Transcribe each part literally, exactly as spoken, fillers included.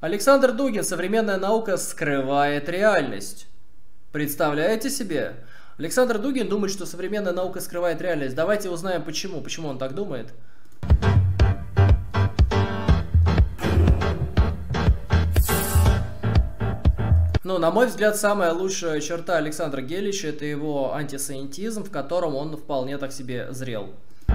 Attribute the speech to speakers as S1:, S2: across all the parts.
S1: Александр Дугин. Современная наука скрывает реальность. Представляете себе? Александр Дугин думает, что современная наука скрывает реальность. Давайте узнаем почему. Почему он так думает? Ну, на мой взгляд, самая лучшая черта Александра Гелича — это его антисемитизм, в котором он вполне так себе зрел.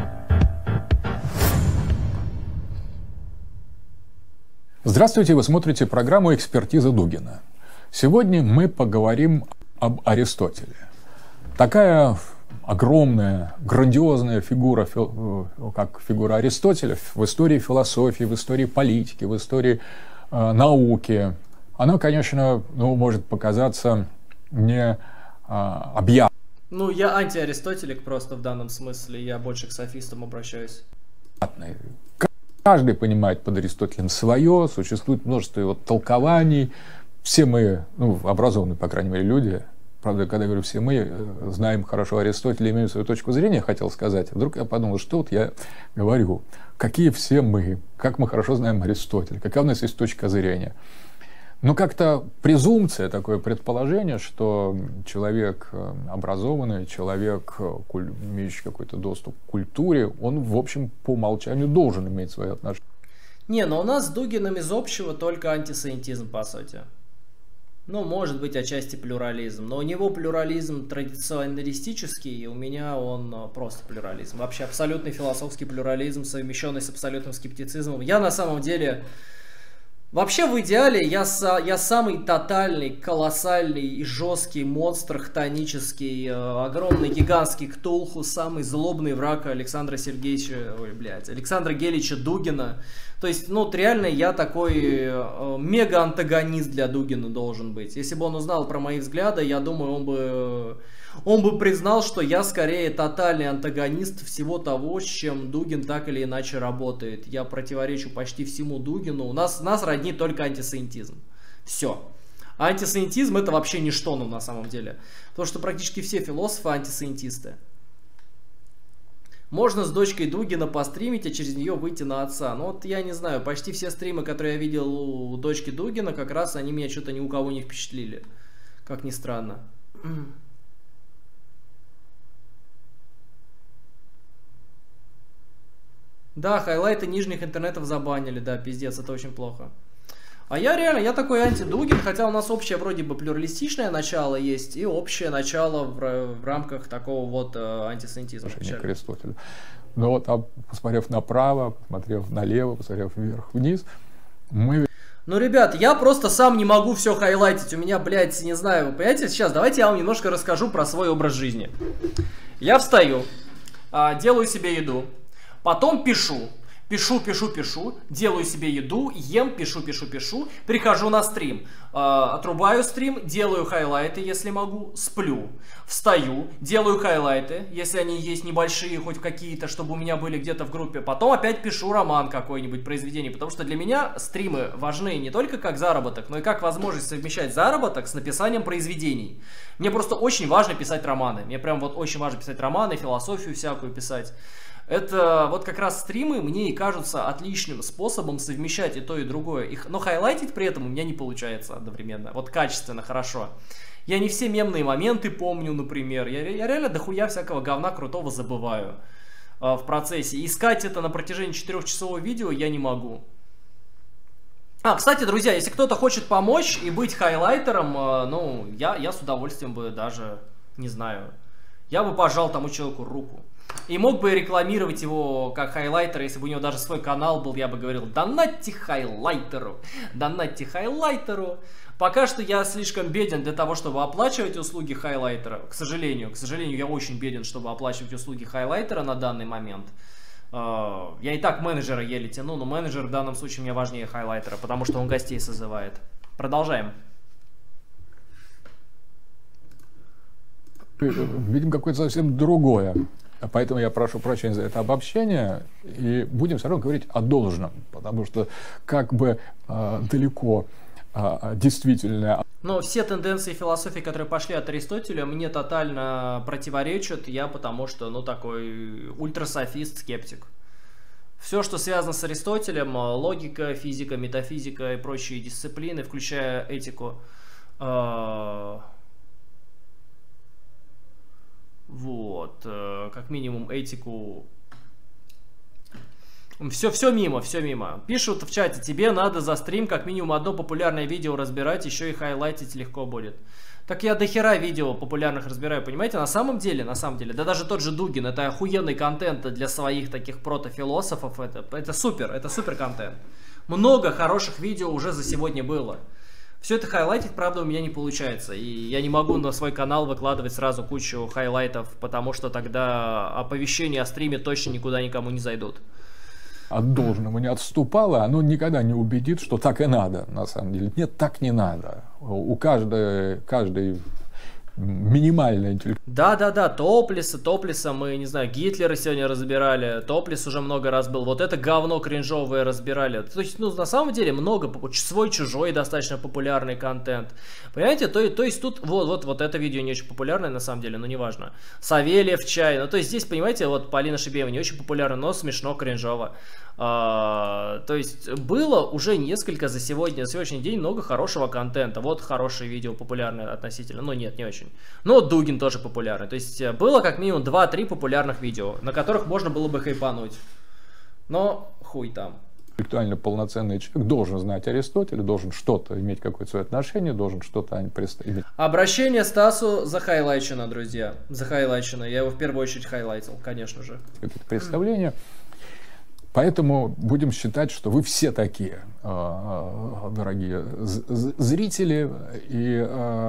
S2: Здравствуйте, вы смотрите программу «Экспертиза Дугина». Сегодня мы поговорим об Аристотеле. Такая огромная, грандиозная фигура, как фигура Аристотеля в истории философии, в истории политики, в истории э, науки, она, конечно, ну, может показаться не а, объятной.
S1: Ну, я антиаристотелик просто в данном смысле, я больше к софистам обращаюсь.
S2: Каждый понимает под Аристотелем свое, существует множество его толкований. Все мы, ну, образованные, по крайней мере, люди, правда, когда я говорю «все мы», знаем хорошо Аристотеля, имеем свою точку зрения, хотел сказать. Вдруг я подумал, что вот я говорю, какие все мы, как мы хорошо знаем Аристотеля, какая у нас есть точка зрения. Но как-то презумпция, такое предположение, что человек образованный, человек, имеющий какой-то доступ к культуре, он, в общем, по умолчанию должен иметь свои отношения.
S1: Не, но у нас с Дугиным из общего только антисемитизм, по сути. Ну, может быть, отчасти плюрализм. Но у него плюрализм традиционалистический, и у меня он просто плюрализм. Вообще абсолютный философский плюрализм, совмещенный с абсолютным скептицизмом. Я на самом деле... Вообще, в идеале, я, я самый тотальный, колоссальный и жесткий монстр, хтонический, э, огромный, гигантский Ктулху, самый злобный враг Александра Сергеевича, ой, блядь, Александра Гелича Дугина. То есть, ну, вот реально я такой э, мега-антагонист для Дугина должен быть. Если бы он узнал про мои взгляды, я думаю, он бы... Он бы признал, что я скорее тотальный антагонист всего того, с чем Дугин так или иначе работает. Я противоречу почти всему Дугину. У нас, нас роднит только антисемитизм. Все. Антисемитизм — это вообще ничто, ну, на самом деле. Потому что практически все философы антисемитисты. Можно с дочкой Дугина постримить, а через нее выйти на отца. Но вот я не знаю, почти все стримы, которые я видел у дочки Дугина, как раз они меня что-то ни у кого не впечатлили. Как ни странно. Да, хайлайты нижних интернетов забанили, да, пиздец, это очень плохо. А я реально, я такой анти-Дугин, хотя у нас общее вроде бы плюралистичное начало есть и общее начало в, в рамках такого вот э, антисемитизма.
S2: К Аристотелю. Но вот, а, посмотрев направо, посмотрев налево, посмотрев вверх-вниз, мы...
S1: Ну, ребят, я просто сам не могу все хайлайтить. У меня, блядь, не знаю, вы понимаете, сейчас давайте я вам немножко расскажу про свой образ жизни. Я встаю, э, делаю себе еду. Потом пишу, пишу, пишу, пишу, делаю себе еду, ем, пишу, пишу, пишу, прихожу на стрим, э, отрубаю стрим, делаю хайлайты, если могу, сплю, встаю, делаю хайлайты, если они есть небольшие, хоть какие-то, чтобы у меня были где-то в группе, потом опять пишу роман какой-нибудь, произведение, потому что для меня стримы важны не только как заработок, но и как возможность совмещать заработок с написанием произведений. Мне просто очень важно писать романы, мне прям вот очень важно писать романы, философию всякую писать. Это вот как раз стримы мне и кажутся отличным способом совмещать и то, и другое. Их, но хайлайтить при этом у меня не получается одновременно. Вот качественно, хорошо. Я не все мемные моменты помню, например. Я, я реально дохуя всякого говна крутого забываю э, в процессе. Искать это на протяжении четырехчасового видео я не могу. А, кстати, друзья, если кто-то хочет помочь и быть хайлайтером, э, ну, я, я с удовольствием бы даже, не знаю, я бы пожал тому человеку руку. И мог бы рекламировать его как хайлайтер, если бы у него даже свой канал был, я бы говорил: донатьте хайлайтеру, донатьте хайлайтеру. Пока что я слишком беден для того, чтобы оплачивать услуги хайлайтера. К сожалению, к сожалению, я очень беден, чтобы оплачивать услуги хайлайтера на данный момент. Я и так менеджера еле тяну, но менеджер в данном случае мне важнее хайлайтера, потому что он гостей созывает. Продолжаем.
S2: Видим какое-то совсем другое. Поэтому я прошу прощения за это обобщение, и будем все равно говорить о должном, потому что как бы э, далеко э, действительно...
S1: Но все тенденции философии, которые пошли от Аристотеля, мне тотально противоречат, я потому что, ну, такой ультрасофист-скептик. Все, что связано с Аристотелем, логика, физика, метафизика и прочие дисциплины, включая этику. Вот, как минимум этику. Все, все мимо, все мимо. Пишут в чате, тебе надо за стрим как минимум одно популярное видео разбирать, еще и хайлайтить легко будет. Так я дохера видео популярных разбираю, понимаете? На самом деле, на самом деле, да даже тот же Дугин, это охуенный контент для своих таких протофилософов, это, это супер, это супер контент. Много хороших видео уже за сегодня было. Все это хайлайтить, правда, у меня не получается. И я не могу на свой канал выкладывать сразу кучу хайлайтов, потому что тогда оповещения о стриме точно никуда никому не зайдут.
S2: От должного не отступало, оно никогда не убедит, что так и надо, на самом деле. Нет, так не надо. У каждой, каждой минимальная интеллект.
S1: Да-да-да, Топлиса, Топлиса мы, не знаю, Гитлера сегодня разбирали, Топлис уже много раз был, вот это говно кринжовое разбирали. То есть, ну, на самом деле, много, свой-чужой достаточно популярный контент. Понимаете, то, то есть тут, вот, вот, вот это видео не очень популярное, на самом деле, но неважно. Савельев чай, ну, то есть здесь, понимаете, вот Полина Шибеева не очень популярна, но смешно, кринжово. А, то есть было уже несколько за сегодня, за сегодняшний день много хорошего контента. Вот хорошее видео популярное относительно, но нет, не очень. Но Дугин тоже популярный. То есть было как минимум два-три популярных видео, на которых можно было бы хайпануть. Но хуй там.
S2: Интеллектуально полноценный человек должен знать Аристотеля, должен что-то иметь, какое-то свое отношение, должен что-то иметь.
S1: Обращение Стасу захайлайчено, друзья. Захайлайчено. Я его в первую очередь хайлайтил, конечно же.
S2: Представление. Поэтому будем считать, что вы все такие, дорогие зрители, и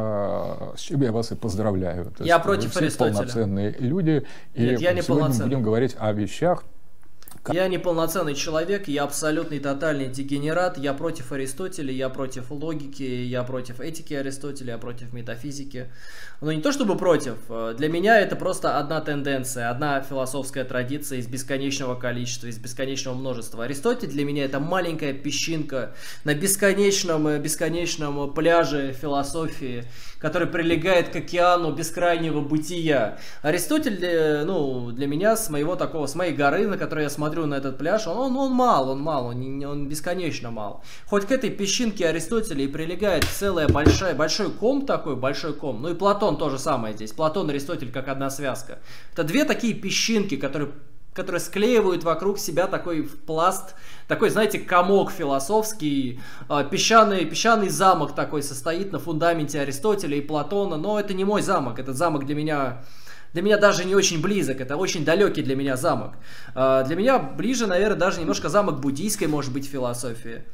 S2: с чем я вас и поздравляю.
S1: Я против Аристотеля.
S2: Полноценные люди, и
S1: Нет, я не
S2: сегодня
S1: полноценный.
S2: Будем говорить о вещах.
S1: Я не полноценный человек, я абсолютный тотальный дегенерат, я против Аристотеля, я против логики, я против этики Аристотеля, я против метафизики. Но не то чтобы против, для меня это просто одна тенденция, одна философская традиция из бесконечного количества, из бесконечного множества. Аристотель для меня это маленькая песчинка на бесконечном, бесконечном пляже философии, который прилегает к океану бескрайнего бытия. Аристотель, ну, для меня с моего такого, с моей горы, на которой я смотрю на этот пляж, он, он, он мал, он мал, он, он бесконечно мал. Хоть к этой песчинке Аристотеля и прилегает целая большая, большой ком такой, большой ком. Ну и Платон то же самое здесь. Платон и Аристотель как одна связка. Это две такие песчинки, которые, которые склеивают вокруг себя такой пласт, такой, знаете, комок философский, песчаный, песчаный замок такой состоит на фундаменте Аристотеля и Платона. Но это не мой замок, этот замок для меня... Для меня даже не очень близок, это очень далекий для меня замок. Для меня ближе, наверное, даже немножко замок буддийской, может быть, философии.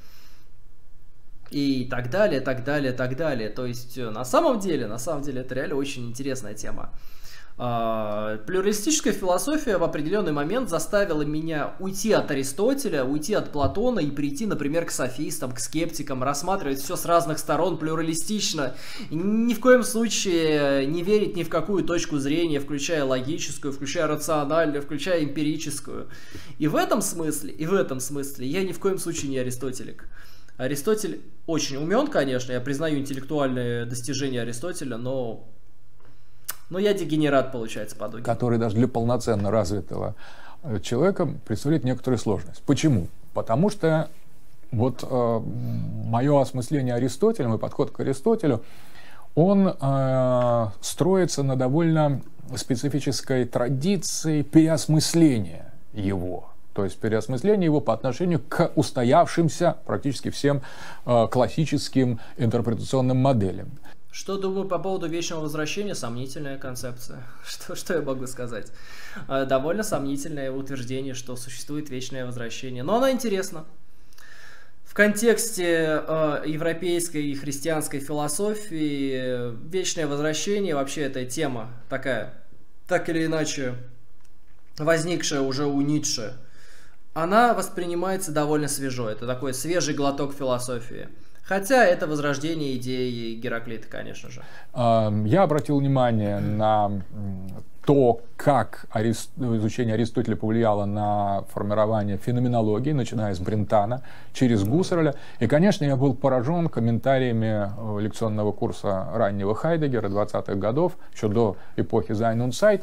S1: И так далее, так далее, так далее. То есть, на самом деле, на самом деле, это реально очень интересная тема. Плюралистическая философия в определенный момент заставила меня уйти от Аристотеля, уйти от Платона и прийти, например, к софистам, к скептикам, рассматривать все с разных сторон плюралистично, и ни в коем случае не верить ни в какую точку зрения, включая логическую, включая рациональную, включая эмпирическую. И в этом смысле, и в этом смысле я ни в коем случае не аристотелик. Аристотель очень умен, конечно, я признаю интеллектуальные достижения Аристотеля, но... Но я дегенерат, получается, по Дугину.
S2: Который даже для полноценно развитого человека представляет некоторую сложность. Почему? Потому что вот э, мое осмысление Аристотеля, мой подход к Аристотелю, он э, строится на довольно специфической традиции переосмысления его. То есть переосмысление его по отношению к устоявшимся практически всем э, классическим интерпретационным моделям.
S1: Что думаю по поводу вечного возвращения? Сомнительная концепция. Что, что я могу сказать? Довольно сомнительное утверждение, что существует вечное возвращение. Но оно интересно. В контексте э, европейской и христианской философии вечное возвращение, вообще эта тема такая, так или иначе, возникшая уже у Ницше, она воспринимается довольно свежо. Это такой свежий глоток философии. Хотя это возрождение идеи Гераклита, конечно же.
S2: Я обратил внимание на то, как Арист... изучение Аристотеля повлияло на формирование феноменологии, начиная с Брентана, через Гуссерля. И, конечно, я был поражен комментариями лекционного курса раннего Хайдеггера двадцатых годов, еще до эпохи Sein und Zeit.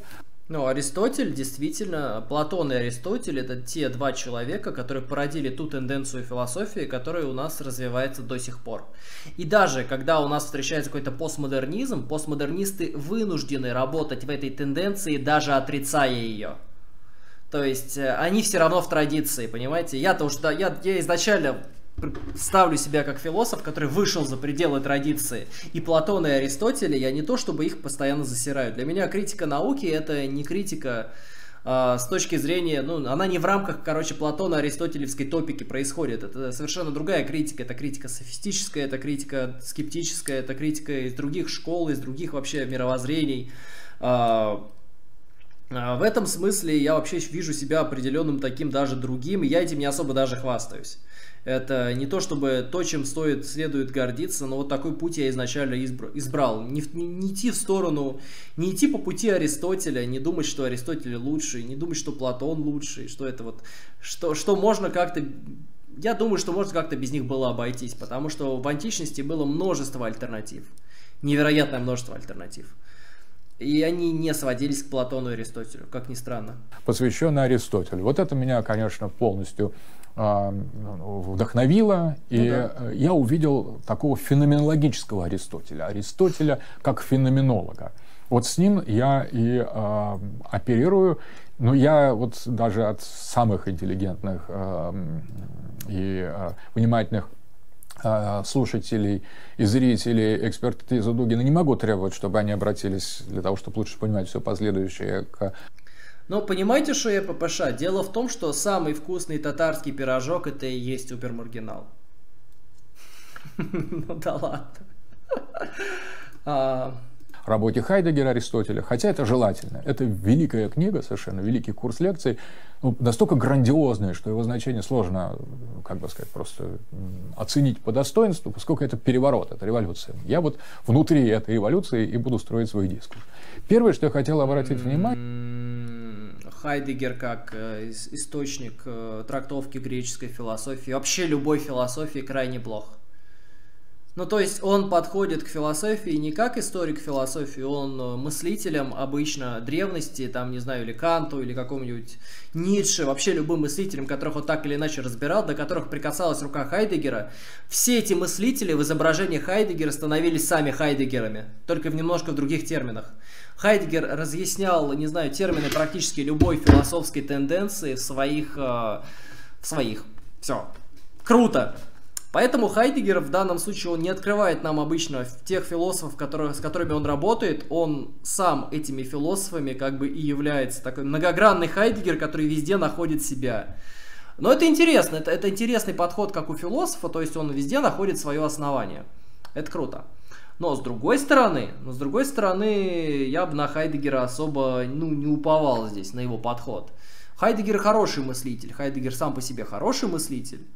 S1: Ну, Аристотель, действительно, Платон и Аристотель — это те два человека, которые породили ту тенденцию философии, которая у нас развивается до сих пор. И даже когда у нас встречается какой-то постмодернизм, постмодернисты вынуждены работать в этой тенденции, даже отрицая ее. То есть они все равно в традиции, понимаете? Я-то уж, да, я, я изначально ставлю себя как философ, который вышел за пределы традиции. И Платона, и Аристотеля я не то чтобы их постоянно засираю. Для меня критика науки — это не критика э, с точки зрения, ну, она не в рамках, короче, Платона, аристотелевской топики происходит. Это совершенно другая критика. Это критика софистическая, это критика скептическая, это критика из других школ, из других вообще мировоззрений. Э, В этом смысле я вообще вижу себя определенным таким даже другим, и я этим не особо даже хвастаюсь. Это не то чтобы то, чем стоит, следует гордиться, но вот такой путь я изначально избрал. Не, не, не идти в сторону, не идти по пути Аристотеля, не думать, что Аристотель лучший, не думать, что Платон лучший, что это вот, что, что можно как-то... Я думаю, что можно как-то без них было обойтись, потому что в античности было множество альтернатив. Невероятное множество альтернатив. И они не сводились к Платону и Аристотелю, как ни странно.
S2: Посвященный Аристотелю. Вот это меня, конечно, полностью э, вдохновило. И ну, да. Я увидел такого феноменологического Аристотеля. Аристотеля как феноменолога. Вот с ним я и э, оперирую. Но я вот даже от самых интеллигентных э, и э, внимательных слушателей и зрителей экспертизы Дугина не могу требовать, чтобы они обратились для того, чтобы лучше понимать все последующее к...
S1: Но понимаете, что я ППШ? Дело в том, что самый вкусный татарский пирожок — это и есть супермаргинал. Ну да ладно.
S2: Работе Хайдеггера, Аристотеля, хотя это желательно. Это великая книга, совершенно великий курс лекций, ну, настолько грандиозный, что его значение сложно, как бы сказать, просто оценить по достоинству, поскольку это переворот, это революция. Я вот внутри этой эволюции и буду строить свой дискурс. Первое, что я хотел обратить внимание...
S1: Хайдеггер как источник трактовки греческой философии, вообще любой философии, крайне плох. Ну, то есть он подходит к философии не как историк философии, он мыслителем обычно древности, там, не знаю, или Канту, или какому-нибудь Ницше, вообще любым мыслителем, которых он так или иначе разбирал, до которых прикасалась рука Хайдеггера. Все эти мыслители в изображении Хайдеггера становились сами Хайдеггерами, только в немножко в других терминах. Хайдеггер разъяснял, не знаю, термины практически любой философской тенденции в своих... Э, в своих. Все. Круто! Поэтому Хайдеггер в данном случае он не открывает нам обычно тех философов, которые, с которыми он работает. Он сам этими философами как бы и является. Такой многогранный Хайдеггер, который везде находит себя. Но это интересно. Это, это интересный подход как у философа. То есть он везде находит свое основание. Это круто. Но с другой стороны, но с другой стороны, я бы на Хайдеггера особо ну, не уповал здесь, на его подход. Хайдеггер хороший мыслитель. Хайдеггер сам по себе хороший мыслитель.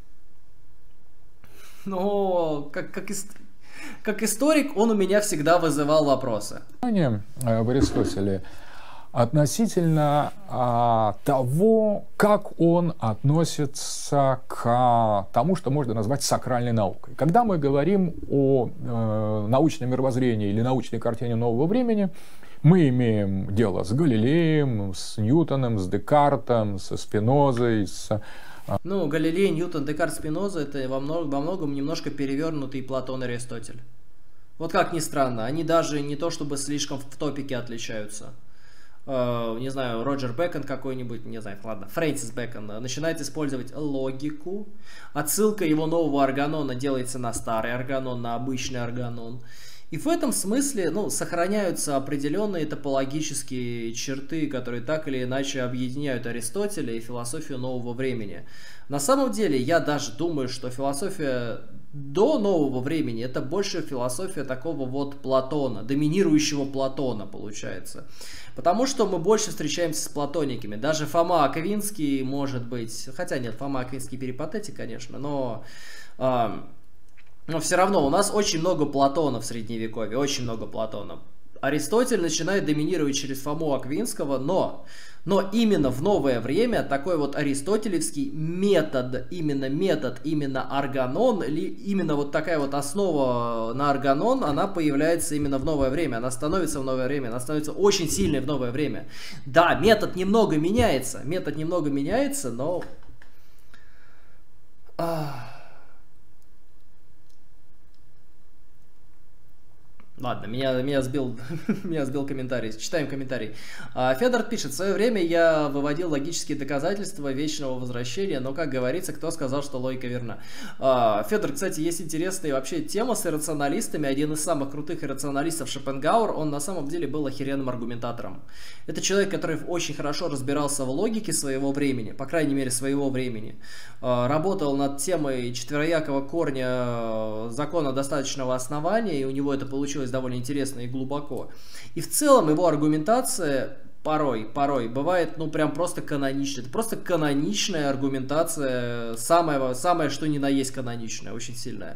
S1: Но как, как, как историк он у меня всегда вызывал вопросы.
S2: В Аристотеле относительно а, того, как он относится к тому, что можно назвать сакральной наукой. Когда мы говорим о э, научном мировоззрении или научной картине нового времени, мы имеем дело с Галилеем, с Ньютоном, с Декартом, со Спинозой, с...
S1: Ну, Галилей, Ньютон, Декарт, Спиноза — это во многом, во многом немножко перевернутый Платон и Аристотель. Вот как ни странно, они даже не то чтобы слишком в топике отличаются. Э, не знаю, Роджер Бэкон какой-нибудь, не знаю, ладно, Фрэнсис Бэкон начинает использовать логику. Отсылка его нового органона делается на старый органон, на обычный органон. И в этом смысле, ну, сохраняются определенные топологические черты, которые так или иначе объединяют Аристотеля и философию нового времени. На самом деле, я даже думаю, что философия до нового времени — это больше философия такого вот Платона, доминирующего Платона, получается. Потому что мы больше встречаемся с платониками. Даже Фома Аквинский, может быть, хотя нет, Фома Аквинский перипатетик, конечно, но... Э, Но все равно у нас очень много Платона в Средневековье, очень много Платона. Аристотель начинает доминировать через Фому Аквинского, но, но именно в новое время такой вот аристотелевский метод, именно метод, именно органон, или именно вот такая вот основа на органон, она появляется именно в новое время, она становится в новое время, она становится очень сильной в новое время. Да, метод немного меняется, метод немного меняется, но... Ладно, меня, меня, сбил, меня сбил комментарий. Читаем комментарий. А, Федор пишет: в свое время я выводил логические доказательства вечного возвращения, но, как говорится, кто сказал, что логика верна? А, Федор, кстати, есть интересная вообще тема с иррационалистами. Один из самых крутых иррационалистов, Шопенгауэр, он на самом деле был охеренным аргументатором. Это человек, который очень хорошо разбирался в логике своего времени, по крайней мере, своего времени. А, работал над темой четвероякого корня закона достаточного основания, и у него это получилось довольно интересно и глубоко. И в целом его аргументация порой, порой бывает, ну, прям просто каноничная. Это просто каноничная аргументация, самое, самое что ни на есть каноничная, очень сильная.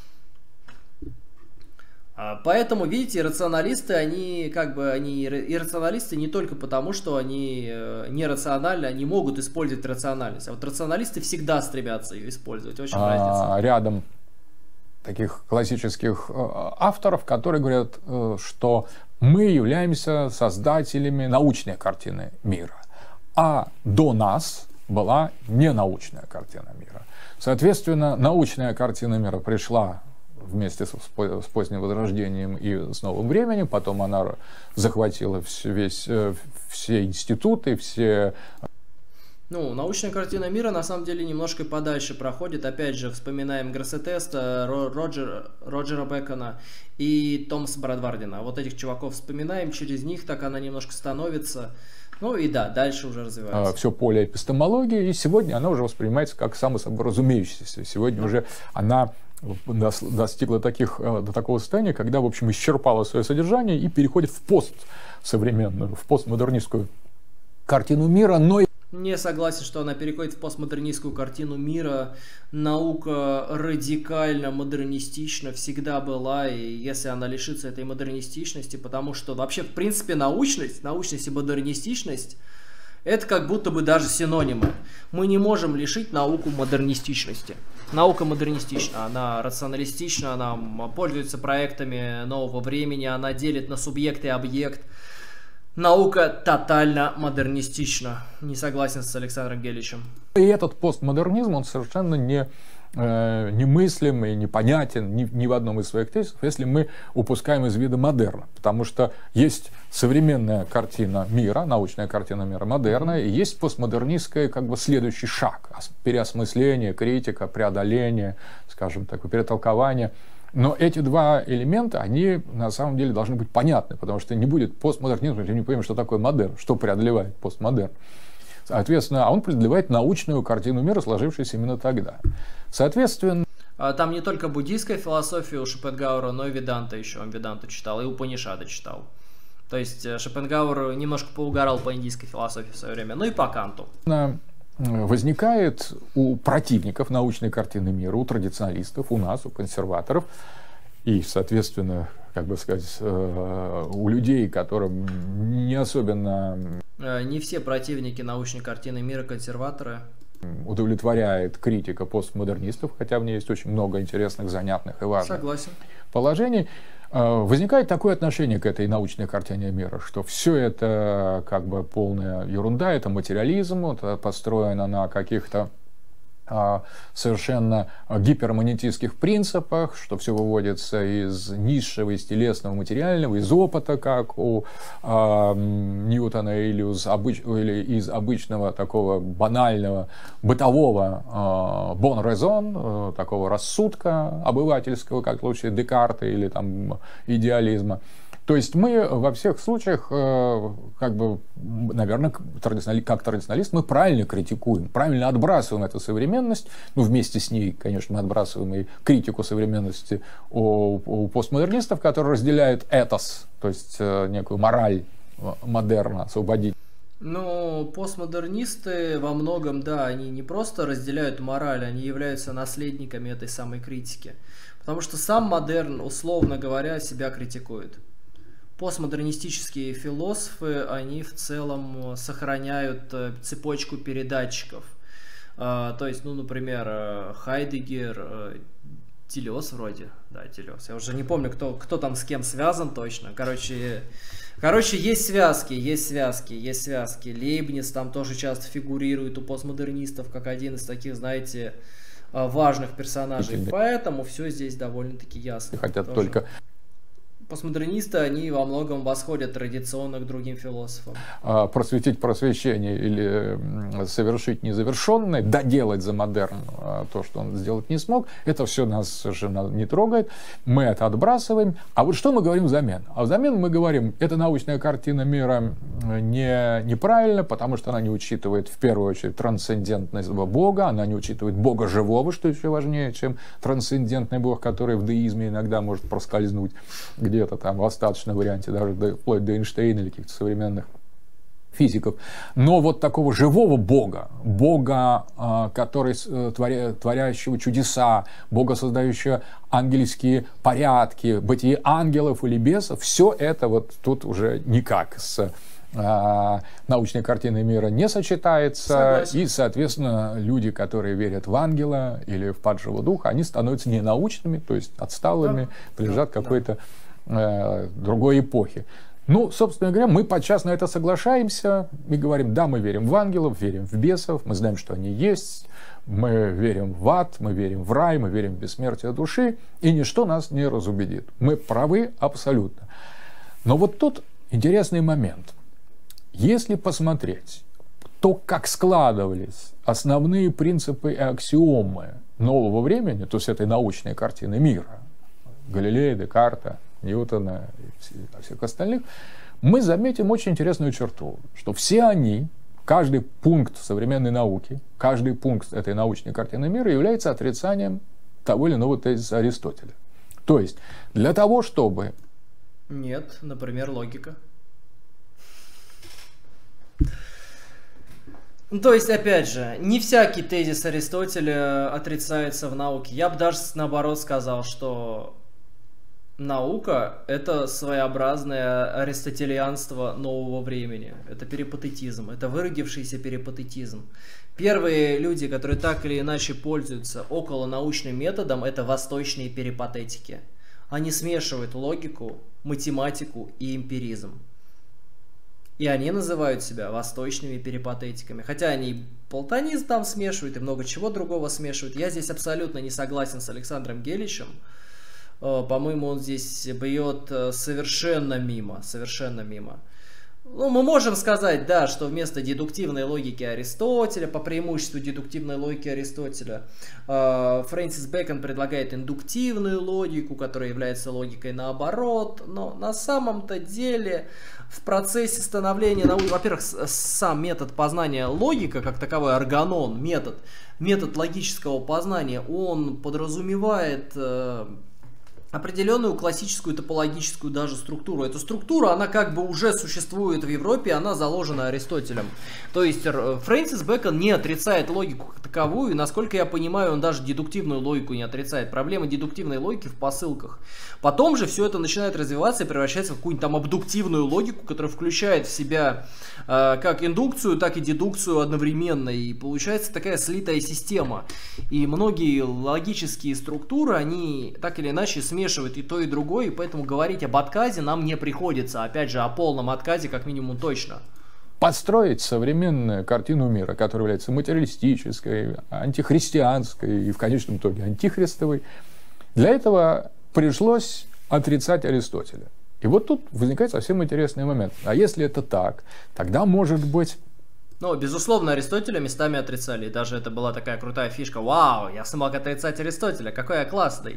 S1: Поэтому, видите, иррационалисты, они как бы, они иррационалисты не только потому, что они нерациональны, они могут использовать рациональность. А вот рационалисты всегда стремятся ее использовать. Очень а, разница.
S2: Рядом таких классических авторов, которые говорят, что мы являемся создателями научной картины мира, а до нас была ненаучная картина мира. Соответственно, научная картина мира пришла вместе с поздним Возрождением и с новым временем, потом она захватила весь, все институты, все...
S1: Ну, научная картина мира на самом деле немножко подальше проходит. Опять же, вспоминаем Гроссетеста, Роджер, Роджера Бекона и Томаса Брадвардена. Вот этих чуваков вспоминаем, через них так она немножко становится. Ну и да, дальше уже развивается.
S2: Все поле эпистемологии, и сегодня она уже воспринимается как само собой разумеющееся. Сегодня да. уже она достигла таких, до такого состояния, когда, в общем, исчерпала свое содержание и переходит в постсовременную, в постмодернистскую картину мира, но...
S1: Не согласен, что она переходит в постмодернистскую картину мира. Наука радикально модернистична всегда была, и если она лишится этой модернистичности, потому что вообще, в принципе, научность, научность и модернистичность — это как будто бы даже синонимы. Мы не можем лишить науку модернистичности. Наука модернистична, она рационалистична, она пользуется проектами нового времени, она делит на субъект и объект. Наука тотально модернистична. Не согласен с Александром Геличем.
S2: И этот постмодернизм, он совершенно не, э, немыслим и непонятен ни, ни в одном из своих тезисов, если мы упускаем из вида модерна. Потому что есть современная картина мира, научная картина мира модерна, и есть постмодернистская, как бы, следующий шаг. Переосмысление, критика, преодоление, скажем так, перетолкование. Но эти два элемента, они на самом деле должны быть понятны, потому что не будет постмодернизма, если мы не поймем, что такое модерн, что преодолевает постмодерн. Соответственно, а он преодолевает научную картину мира, сложившуюся именно тогда. Соответственно...
S1: Там не только буддийская философия у Шопенгауэра, но и Веданта еще. Он Веданту читал, и Упанишады читал. То есть Шопенгауэр немножко поугарал по индийской философии в свое время, ну и по Канту.
S2: Возникает у противников научной картины мира, у традиционалистов, у нас, у консерваторов и, соответственно, как бы сказать, у людей, которым не особенно...
S1: Не все противники научной картины мира консерваторы.
S2: Удовлетворяет критика постмодернистов, хотя в ней есть очень много интересных, занятных и важных
S1: Согласен.
S2: положений. Возникает такое отношение к этой научной картине мира, что все это как бы полная ерунда, это материализм, это построено на каких-то совершенно гипермонетистских принципах, что все выводится из низшего, из телесного, материального, из опыта, как у э, Ньютона, или из, обыч, или из обычного такого банального бытового э, bon raison, э, такого рассудка обывательского, как в случае Декарта или там идеализма. То есть мы во всех случаях, как бы, наверное, как традиционалист, мы правильно критикуем, правильно отбрасываем эту современность, ну, вместе с ней, конечно, мы отбрасываем и критику современности у, у постмодернистов, которые разделяют этос, то есть некую мораль модерна, освободить.
S1: Ну, постмодернисты во многом, да, они не просто разделяют мораль, они являются наследниками этой самой критики. Потому что сам модерн, условно говоря, себя критикует. постмодернистические философы, они в целом сохраняют цепочку передатчиков. То есть, ну, например, Хайдеггер, Делез вроде, да, Делез. Я уже не помню, кто, кто там с кем связан точно. Короче, короче, есть связки, есть связки, есть связки. Лейбниц там тоже часто фигурирует у постмодернистов как один из таких, знаете, важных персонажей. Поэтому все здесь довольно-таки ясно.
S2: Хотят
S1: тоже.
S2: только...
S1: Постмодернисты, они во многом восходят традиционно к другим философам.
S2: Просветить просвещение или совершить незавершенное, доделать за модерн то, что он сделать не смог, это все нас совершенно не трогает. Мы это отбрасываем. А вот что мы говорим взамен? А взамен мы говорим, эта научная картина мира не, неправильна, потому что она не учитывает в первую очередь трансцендентность Бога, она не учитывает Бога живого, что еще важнее, чем трансцендентный Бог, который в деизме иногда может проскользнуть где-то там в остаточном варианте, даже до, вплоть до Эйнштейна или каких-то современных физиков. Но вот такого живого Бога, Бога, который творя, творящего чудеса, Бога, создающего ангельские порядки, бытие ангелов или бесов, все это вот тут уже никак с научной картиной мира не сочетается. Согласен. И, соответственно, люди, которые верят в ангела или в падшего духа, они становятся ненаучными, то есть отсталыми, да, принадлежат да, какой-то да. э, другой эпохе. Ну, собственно говоря, мы подчас на это соглашаемся и говорим, да, мы верим в ангелов, верим в бесов, мы знаем, что они есть, мы верим в ад, мы верим в рай, мы верим в бессмертие души, и ничто нас не разубедит. Мы правы абсолютно. Но вот тут интересный момент. Если посмотреть то, как складывались основные принципы и аксиомы нового времени, то есть этой научной картины мира, Галилея, Декарта, Ньютона и всех остальных, мы заметим очень интересную черту, что все они, каждый пункт современной науки, каждый пункт этой научной картины мира является отрицанием того или иного тезиса Аристотеля. То есть для того, чтобы...
S1: Нет, например, логика. Ну, то есть, опять же, не всякий тезис Аристотеля отрицается в науке. Я бы даже наоборот сказал, что наука – это своеобразное аристотелианство нового времени. Это перипатетизм, это выродившийся перипатетизм. Первые люди, которые так или иначе пользуются околонаучным методом, это восточные перипатетики. Они смешивают логику, математику и эмпиризм. И они называют себя восточными перипатетиками. Хотя они платонизм там смешивают и много чего другого смешивают. Я здесь абсолютно не согласен с Александром Геличем. По-моему, он здесь бьет совершенно мимо. Совершенно мимо. Ну, мы можем сказать, да, что вместо дедуктивной логики Аристотеля, по преимуществу дедуктивной логики Аристотеля, Фрэнсис Бэкон предлагает индуктивную логику, которая является логикой наоборот. Но на самом-то деле в процессе становления науки, во-первых, сам метод познания логика, как таковой органон, метод, метод логического познания, он подразумевает определенную классическую топологическую даже структуру. Эта структура, она как бы уже существует в Европе, она заложена Аристотелем. То есть Фрэнсис Бэкон не отрицает логику как таковую, и, насколько я понимаю, он даже дедуктивную логику не отрицает. Проблема дедуктивной логики в посылках. Потом же все это начинает развиваться и превращается в какую-нибудь там абдуктивную логику, которая включает в себя э, как индукцию, так и дедукцию одновременно. И получается такая слитая система. И многие логические структуры, они так или иначе смешивают и то, и другое, и поэтому говорить об отказе нам не приходится. Опять же, о полном отказе как минимум точно.
S2: Построить современную картину мира, которая является материалистической, антихристианской и в конечном итоге антихристовой, для этого пришлось отрицать Аристотеля. И вот тут возникает совсем интересный момент. А если это так, тогда может быть...
S1: Ну, безусловно, Аристотеля местами отрицали. И даже это была такая крутая фишка. Вау, я смог отрицать Аристотеля, какой я классный.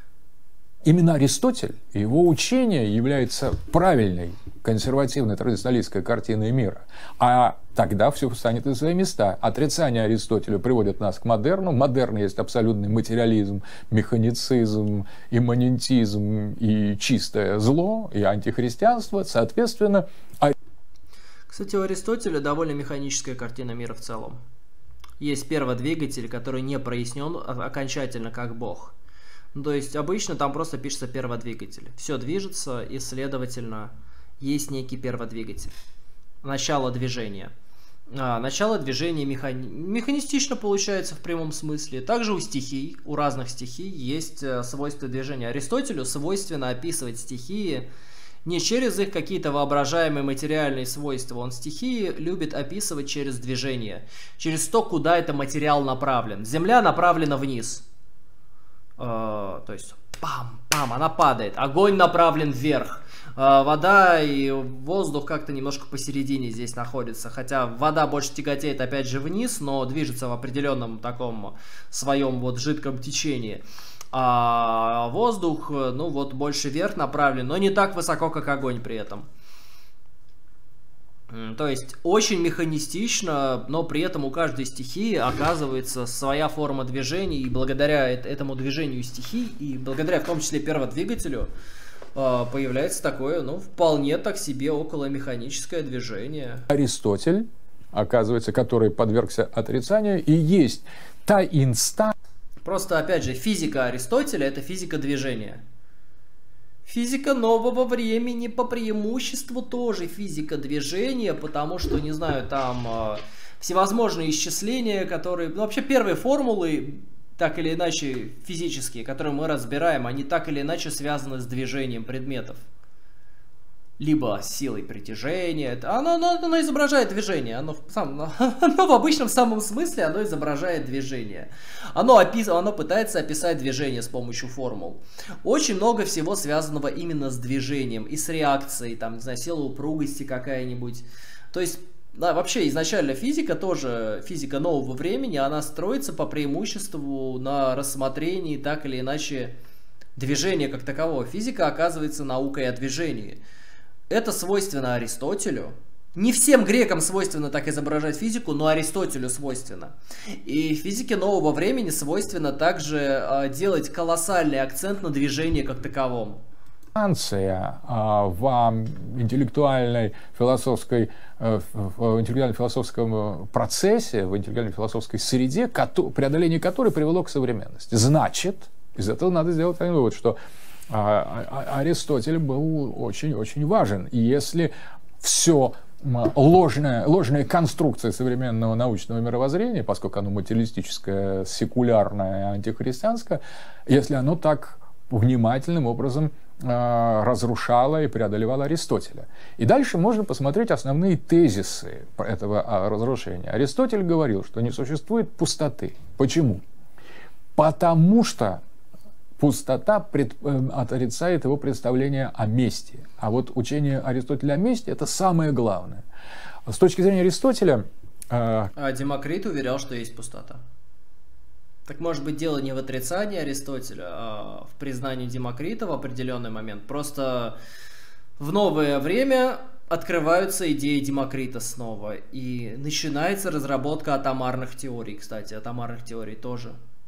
S2: Именно Аристотель и его учение является правильной, консервативной, традиционалистской картиной мира. А тогда все встанет на свои места. Отрицание Аристотеля приводит нас к модерну. Модерн есть абсолютный материализм, механицизм, имманентизм и чистое зло, и антихристианство. Соответственно...
S1: Кстати, у Аристотеля довольно механическая картина мира в целом. Есть перводвигатель, который не прояснен окончательно как Бог. То есть обычно там просто пишется перводвигатель. Все движется, и, следовательно, есть некий перводвигатель. Начало движения. А, начало движения механи... механистично получается в прямом смысле. Также у стихий, у разных стихий есть свойства движения. Аристотелю свойственно описывать стихии не через их какие-то воображаемые материальные свойства. Он стихии любит описывать через движение. Через то, куда этот материал направлен. Земля направлена вниз. Э, то есть, пам-пам, она падает. Огонь направлен вверх. Э, вода и воздух как-то немножко посередине здесь находятся. Хотя вода больше тяготеет опять же вниз, но движется в определенном таком своем вот жидком течении. А воздух, ну вот, больше вверх направлен, но не так высоко, как огонь при этом. То есть, очень механистично, но при этом у каждой стихии оказывается своя форма движения, и благодаря этому движению стихий, и благодаря в том числе перводвигателю, появляется такое, ну, вполне так себе околомеханическое движение.
S2: Аристотель, оказывается, который подвергся отрицанию, и есть та инстанция.
S1: Просто, опять же, физика Аристотеля – это физика движения. Физика нового времени по преимуществу тоже физика движения, потому что, не знаю, там э, всевозможные исчисления, которые… Ну, вообще, первые формулы, так или иначе, физические, которые мы разбираем, они так или иначе связаны с движением предметов. Либо с силой притяжения. Оно, оно, оно изображает движение. Оно, сам, оно в обычном самом смысле оно изображает движение. Оно, опис, оно пытается описать движение с помощью формул. Очень много всего связанного именно с движением. И с реакцией. Там, не знаю, сила упругости какая-нибудь. То есть, да, вообще изначально физика тоже, физика нового времени, она строится по преимуществу на рассмотрении так или иначе движения как такового. Физика оказывается наукой о движении. Это свойственно Аристотелю. Не всем грекам свойственно так изображать физику, но Аристотелю свойственно. И физике нового времени свойственно также э, делать колоссальный акцент на движение как таковом.
S2: Инстанция э, в интеллектуальной философской, э, в интеллектуально-философском процессе, в интеллектуально-философской среде, преодоление которой привело к современности. Значит, из этого надо сделать один вывод, что Аристотель был очень-очень важен. И если все ложная, ложная конструкция современного научного мировоззрения, поскольку оно материалистическое, секулярное, антихристианское, если оно так внимательным образом разрушало и преодолевало Аристотеля. И дальше можно посмотреть основные тезисы этого разрушения. Аристотель говорил, что не существует пустоты. Почему? Потому что пустота пред, э, отрицает его представление о месте. А вот учение Аристотеля о месте – это самое главное. С точки зрения Аристотеля… Э,
S1: а Демокрит уверял, что есть пустота. Так может быть дело не в отрицании Аристотеля, а в признании Демокрита в определенный момент. Просто в новое время открываются идеи Демокрита снова. И начинается разработка атомарных теорий, кстати. Атомарных теорий тоже.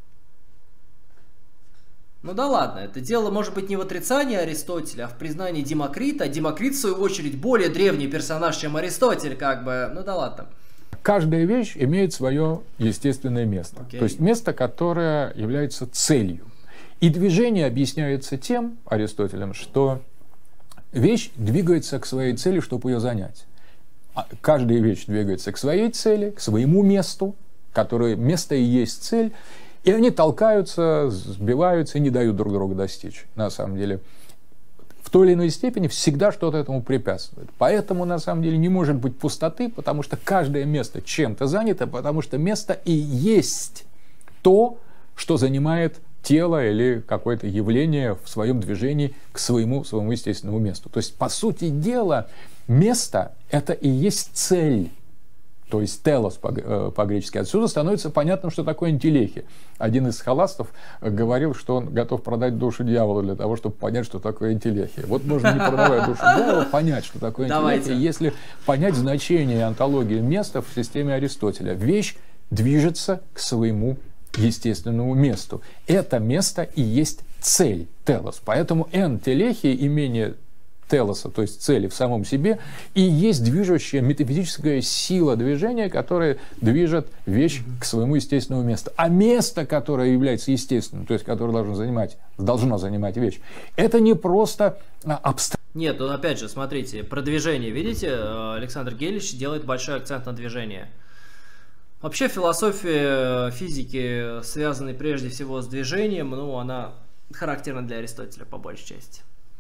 S1: Ну да ладно, это дело может быть не в отрицании Аристотеля, а в признании Демокрита. А Демокрит, в свою очередь, более древний персонаж, чем Аристотель, как бы. Ну да ладно.
S2: Каждая вещь имеет свое естественное место. Okay. То есть место, которое является целью. И движение объясняется тем, Аристотелем, что вещь двигается к своей цели, чтобы ее занять. Каждая вещь двигается к своей цели, к своему месту, которое место и есть цель. И они толкаются, сбиваются и не дают друг друга достичь. На самом деле, в той или иной степени всегда что-то этому препятствует. Поэтому, на самом деле, не может быть пустоты, потому что каждое место чем-то занято, потому что место и есть то, что занимает тело или какое-то явление в своем движении к своему, своему естественному месту. То есть, по сути дела, место – это и есть цель. То есть телос по-гречески. Отсюда становится понятным, что такое энтелехия. Один из схоластов говорил, что он готов продать душу дьяволу для того, чтобы понять, что такое энтелехия. Вот можно, не продавая душу дьявола, понять, что такое энтелехия, если понять значение онтологии места в системе Аристотеля. Вещь движется к своему естественному месту. Это место и есть цель, телос. Поэтому энтелехия, имение телоса, то есть цели в самом себе, и есть движущая метафизическая сила движения, которая движет вещь к своему естественному месту. А место, которое является естественным, то есть которое должно занимать, должно занимать вещь, это не просто абстракция.
S1: Нет, ну опять же, смотрите, про движение, видите, Александр Гелич делает большой акцент на движение. Вообще философия физики, связанная прежде всего с движением, ну, она характерна для Аристотеля по большей части.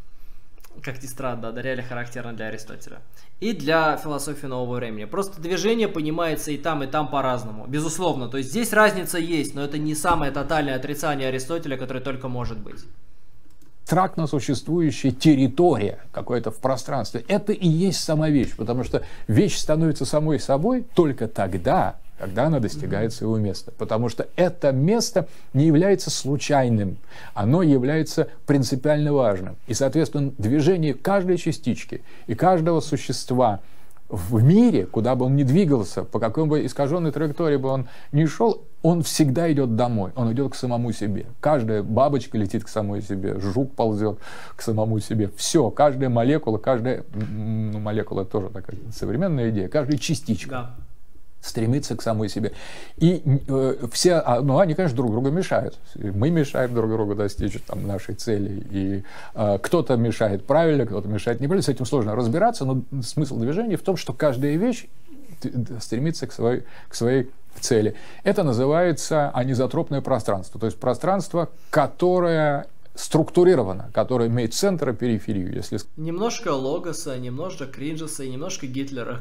S1: Как ни странно, да, реально характерно для Аристотеля. И для философии нового времени. Просто движение понимается и там, и там по-разному. Безусловно. То есть здесь разница есть, но это не самое тотальное отрицание Аристотеля, которое только может быть.
S2: Абстрактно существующая территория какое-то в пространстве. Это и есть сама вещь. Потому что вещь становится самой собой только тогда, когда она достигает своего места. Потому что это место не является случайным, оно является принципиально важным. И, соответственно, движение каждой частички и каждого существа в мире, куда бы он ни двигался, по какой бы искаженной траектории бы он ни шел, он всегда идет домой, он идет к самому себе. Каждая бабочка летит к самой себе, жук ползет к самому себе. Все, каждая молекула, каждая, ну, молекула тоже такая современная идея, каждая частичка. Да. Стремится к самой себе. И э, все, ну, они, конечно, друг другу мешают. Мы мешаем друг другу достичь там, нашей цели. И э, кто-то мешает правильно, кто-то мешает неправильно. С этим сложно разбираться, но смысл движения в том, что каждая вещь стремится к своей, к своей цели. Это называется анизотропное пространство. То есть пространство, которое структурировано, которое имеет центр и периферию. Если...
S1: Немножко Логоса, немножко Кринжеса и немножко Гитлера.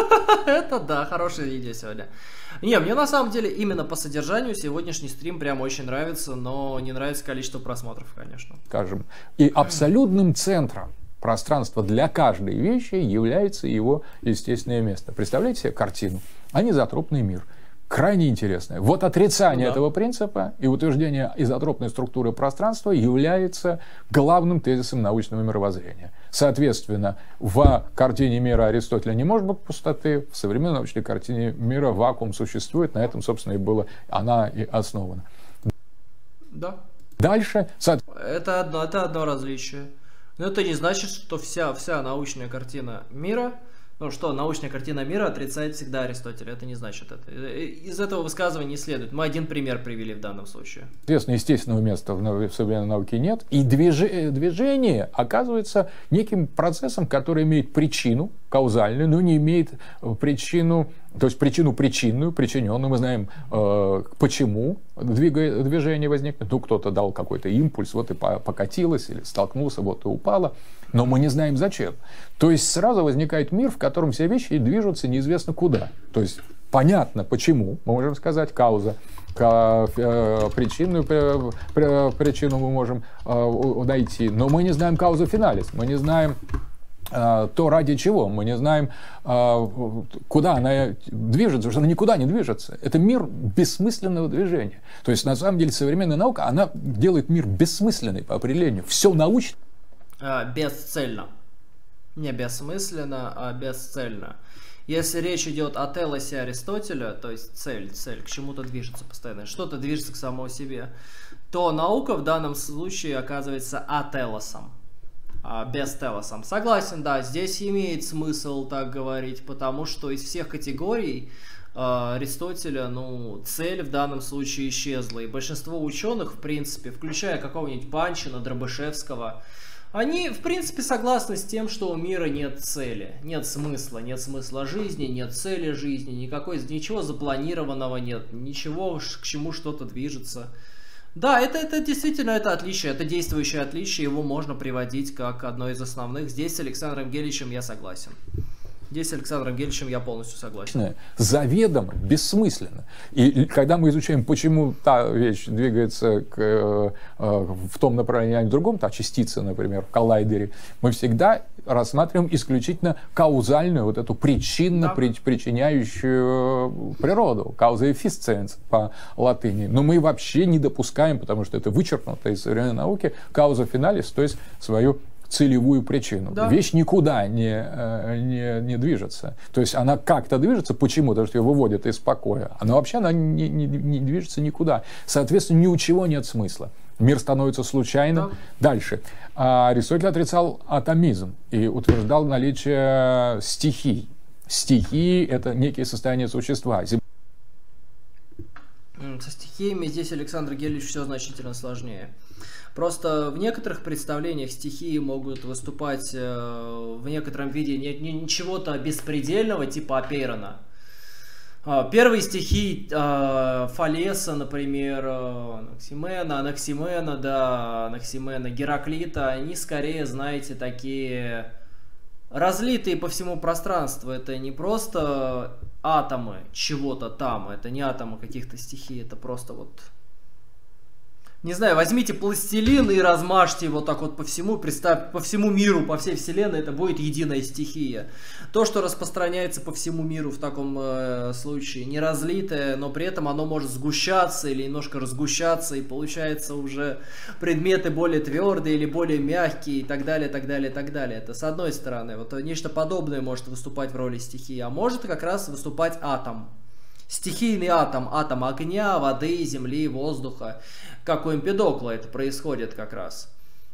S1: Это да, хорошее видео сегодня. Не, мне на самом деле именно по содержанию сегодняшний стрим прям очень нравится, но не нравится количество просмотров, конечно.
S2: Скажем, и абсолютным центром пространства для каждой вещи является его естественное место. Представляете себе картину? Анизотропный мир. Крайне интересное. Вот отрицание ну, да. этого принципа и утверждение изотропной структуры пространства является главным тезисом научного мировоззрения. Соответственно, в картине мира Аристотеля не может быть пустоты, в современной научной картине мира вакуум существует, на этом, собственно, и была она и основана.
S1: Да.
S2: Дальше...
S1: Это одно, это одно различие. Но это не значит, что вся, вся научная картина мира... Ну что, научная картина мира отрицает всегда Аристотеля. Это не значит это. Из этого высказывания не следует. Мы один пример привели в данном случае.
S2: Естественно, естественного места в современной науке нет. И движение оказывается неким процессом, который имеет причину каузальную, но не имеет причину, то есть причину причинную, причиненную. Мы знаем, э, почему движение возникнет. Ну, кто-то дал какой-то импульс, вот и покатилось, или столкнулся, вот и упало. Но мы не знаем зачем. То есть сразу возникает мир, в котором все вещи движутся неизвестно куда. То есть понятно почему, мы можем сказать, кауза. Причинную причину мы можем найти, но мы не знаем кауза финалис, мы не знаем то, ради чего, мы не знаем, куда она движется, потому что она никуда не движется. Это мир бессмысленного движения. То есть на самом деле современная наука, она делает мир бессмысленный по определению. Все научно.
S1: Бесцельно. Не бессмысленно, а бесцельно. Если речь идет о телосе Аристотеля, то есть цель, цель, к чему-то движется постоянно, что-то движется к самому себе, то наука в данном случае оказывается ателосом, а бестелосом. Согласен, да, здесь имеет смысл так говорить, потому что из всех категорий Аристотеля, ну, цель в данном случае исчезла. И большинство ученых, в принципе, включая какого-нибудь Панчина, Дробышевского, они, в принципе, согласны с тем, что у мира нет цели, нет смысла, нет смысла жизни, нет цели жизни, никакой, ничего запланированного нет, ничего, к чему что-то движется. Да, это, это действительно это отличие, это действующее отличие, его можно приводить как одно из основных. Здесь с Александром Геличем я согласен. Здесь с Александром Геличем я полностью согласен.
S2: Заведомо, бессмысленно. И когда мы изучаем, почему та вещь двигается к, э, в том направлении, а не в другом, та частица, например, в коллайдере, мы всегда рассматриваем исключительно каузальную, вот эту причинно-причиняющую природу, causa efficiens по латыни. Но мы вообще не допускаем, потому что это вычеркнуто из современной науки, causa finalis, то есть свою целевую причину. Да. Вещь никуда не, не, не движется. То есть она как-то движется. Почему? Потому что ее выводят из покоя. Но вообще она не, не, не движется никуда. Соответственно, ни у чего нет смысла. Мир становится случайным. Да. Дальше. Аристотель отрицал атомизм и утверждал наличие стихий. Стихии – это некие состояния существа.
S1: Со стихиями здесь, Александр Гелевич, все значительно сложнее. Просто в некоторых представлениях стихии могут выступать э, в некотором виде не, не, не чего-то беспредельного, типа Апейрона. Э, первые стихи э, Фалеса, например, э, Анаксимена, Анаксимена, да, Анаксимена, Гераклита, они скорее, знаете, такие разлитые по всему пространству. Это не просто атомы чего-то там, это не атомы каких-то стихий, это просто вот... Не знаю, возьмите пластилин и размажьте его так вот по всему, представь, по всему миру, по всей вселенной, это будет единая стихия. То, что распространяется по всему миру в таком э, случае, не разлитое, но при этом оно может сгущаться или немножко разгущаться, и получается уже предметы более твердые или более мягкие, и так далее, так далее, так далее. Это с одной стороны, вот нечто подобное может выступать в роли стихии, а может как раз выступать атом. Стихийный атом, атом огня, воды, земли, воздуха, как у Эмпидокла это происходит как раз.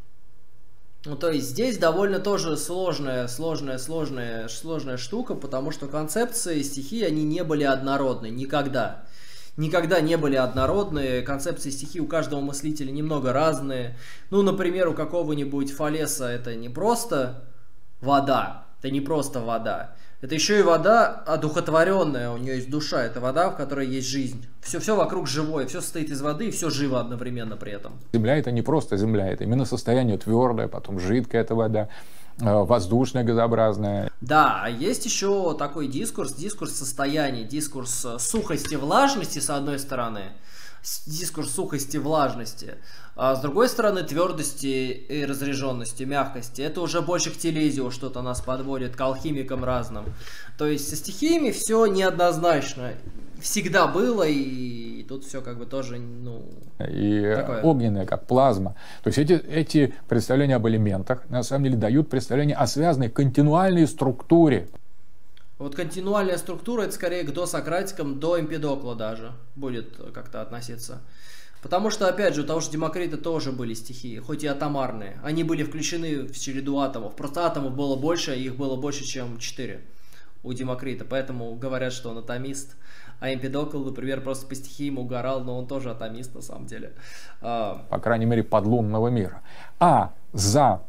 S1: Ну, то есть здесь довольно тоже сложная, сложная, сложная, сложная штука, потому что концепции стихий, они не были однородны никогда. Никогда не были однородные, концепции стихий у каждого мыслителя немного разные. Ну, например, у какого-нибудь Фалеса это не просто вода, это не просто вода. Это еще и вода одухотворенная, у нее есть душа, это вода, в которой есть жизнь. Все, все вокруг живое, все состоит из воды и все живо одновременно при этом.
S2: Земля — это не просто земля, это именно состояние твердое, потом жидкая эта вода, воздушная, газообразная.
S1: Да, а есть еще такой дискурс, дискурс состояний, дискурс сухости, влажности с одной стороны, дискурс сухости, влажности, а с другой стороны твердости и разряженности, мягкости. Это уже больше к Телезию что-то нас подводит, к алхимикам разным. То есть со стихиями все неоднозначно. Всегда было, и тут все как бы тоже, ну...
S2: И
S1: такое.
S2: Огненное, как плазма. То есть эти, эти представления об элементах, на самом деле, дают представление о связанной континуальной структуре.
S1: Вот континуальная структура, это скорее к досократикам, до Эмпидокла даже будет как-то относиться. Потому что, опять же, у того же Демокрита тоже были стихии, хоть и атомарные. Они были включены в череду атомов. Просто атомов было больше, их было больше, чем четыре у Демокрита. Поэтому говорят, что он атомист. А Эмпидокл, например, просто по стихиям угорал, но он тоже атомист на самом деле.
S2: По крайней мере, подлунного мира. А за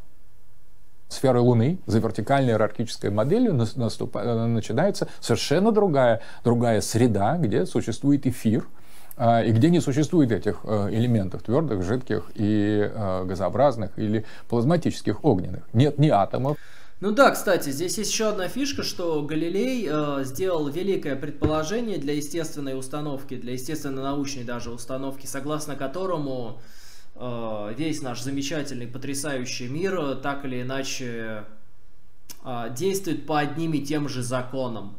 S2: сферой Луны, за вертикальной иерархической моделью наступ... начинается совершенно другая, другая среда, где существует эфир, и где не существует этих элементов твердых, жидких и газообразных или плазматических огненных. Нет ни атомов.
S1: Ну да, кстати, здесь есть еще одна фишка, что Галилей э, сделал великое предположение для естественной установки, для естественно-научной даже установки, согласно которому э, весь наш замечательный, потрясающий мир так или иначе э, действует по одним и тем же законам.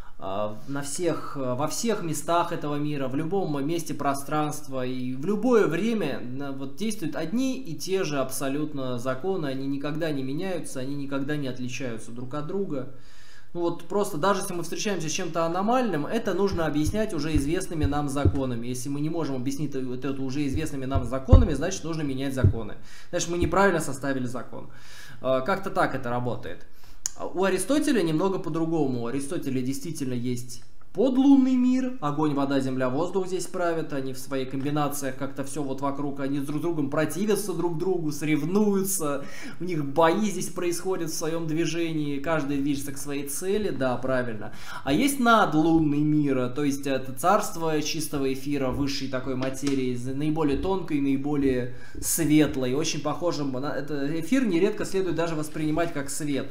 S1: На всех, во всех местах этого мира, в любом месте пространства и в любое время вот, действуют одни и те же абсолютно законы, они никогда не меняются, они никогда не отличаются друг от друга. Ну вот просто даже если мы встречаемся с чем-то аномальным, это нужно объяснять уже известными нам законами. Если мы не можем объяснить вот это уже известными нам законами, значит нужно менять законы. Значит мы неправильно составили закон. Как-то так это работает. У Аристотеля немного по-другому. У Аристотеля действительно есть подлунный мир, огонь, вода, земля, воздух здесь правят, они в своих комбинациях как-то все вот вокруг, они друг с другом противятся друг другу, соревнуются, у них бои здесь происходят в своем движении, каждый движется к своей цели, да, правильно. А есть надлунный мир, то есть это царство чистого эфира, высшей такой материи, наиболее тонкой, наиболее светлой, очень похожим, это эфир нередко следует даже воспринимать как свет.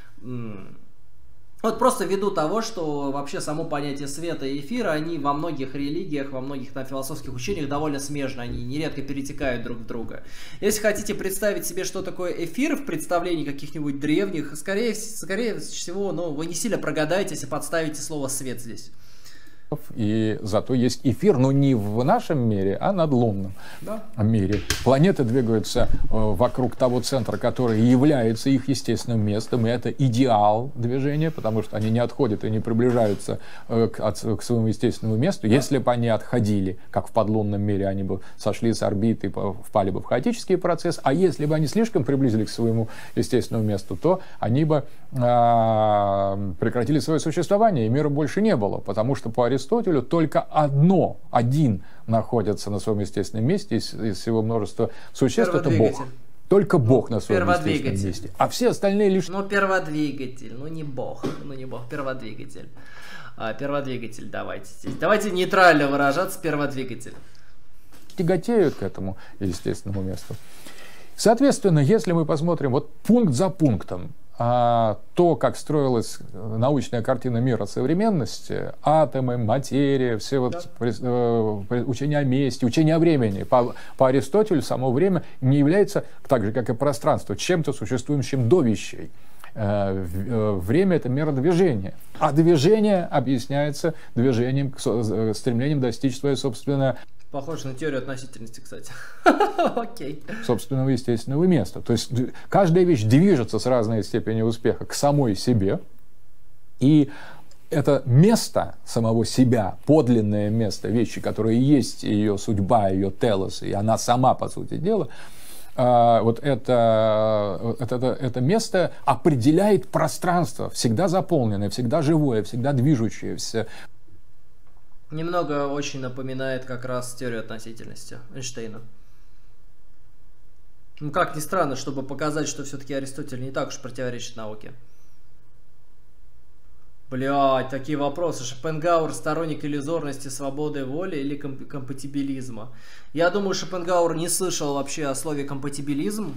S1: Вот просто ввиду того, что вообще само понятие света и эфира, они во многих религиях, во многих там философских учениях довольно смежны, они нередко перетекают друг в друга. Если хотите представить себе, что такое эфир в представлении каких-нибудь древних, скорее, скорее всего, ну, вы не сильно прогадаете, если подставите слово свет здесь.
S2: И зато есть эфир, но не в нашем мире, а надлунном
S1: да.
S2: мире. Планеты двигаются вокруг того центра, который является их естественным местом, и это идеал движения, потому что они не отходят и не приближаются к, от, к своему естественному месту. Если бы они отходили, как в подлунном мире, они бы сошли с орбиты и впали бы в хаотический процесс, а если бы они слишком приблизились к своему естественному месту, то они бы э, прекратили свое существование, и мира больше не было, потому что по Аристотелю только одно, один находится на своем естественном месте из, из всего множества существ, это Бог. Только Бог на своем естественном месте. А все остальные лишь...
S1: Ну, перводвигатель, ну не Бог, ну не Бог, перводвигатель. А, перводвигатель, давайте. Давайте нейтрально выражаться, перводвигатель.
S2: Тяготеют к этому естественному месту. Соответственно, если мы посмотрим вот пункт за пунктом, а то, как строилась научная картина мира современности, атомы, материя, все вот да. э, учения о месте, учения о времени. По, по Аристотелю само время не является, так же как и пространство, чем-то существующим до вещей. Э, э, время — это мера движения. А движение объясняется движением, стремлением достичь своей собственной...
S1: Похоже на теорию относительности, кстати. Окей.
S2: Собственного естественного места. То есть каждая вещь движется с разной степенью успеха к самой себе. И это место самого себя, подлинное место вещи, которое есть ее судьба, ее телос, и она сама, по сути дела, вот это, это, это место определяет пространство, всегда заполненное, всегда живое, всегда движущееся.
S1: Немного очень напоминает как раз теорию относительности Эйнштейна. Ну, как ни странно, чтобы показать, что все-таки Аристотель не так уж противоречит науке. Блядь, такие вопросы. Шопенгауэр сторонник иллюзорности, свободы воли или комп компатибилизма? Я думаю, Шопенгауэр не слышал вообще о слове компатибилизм.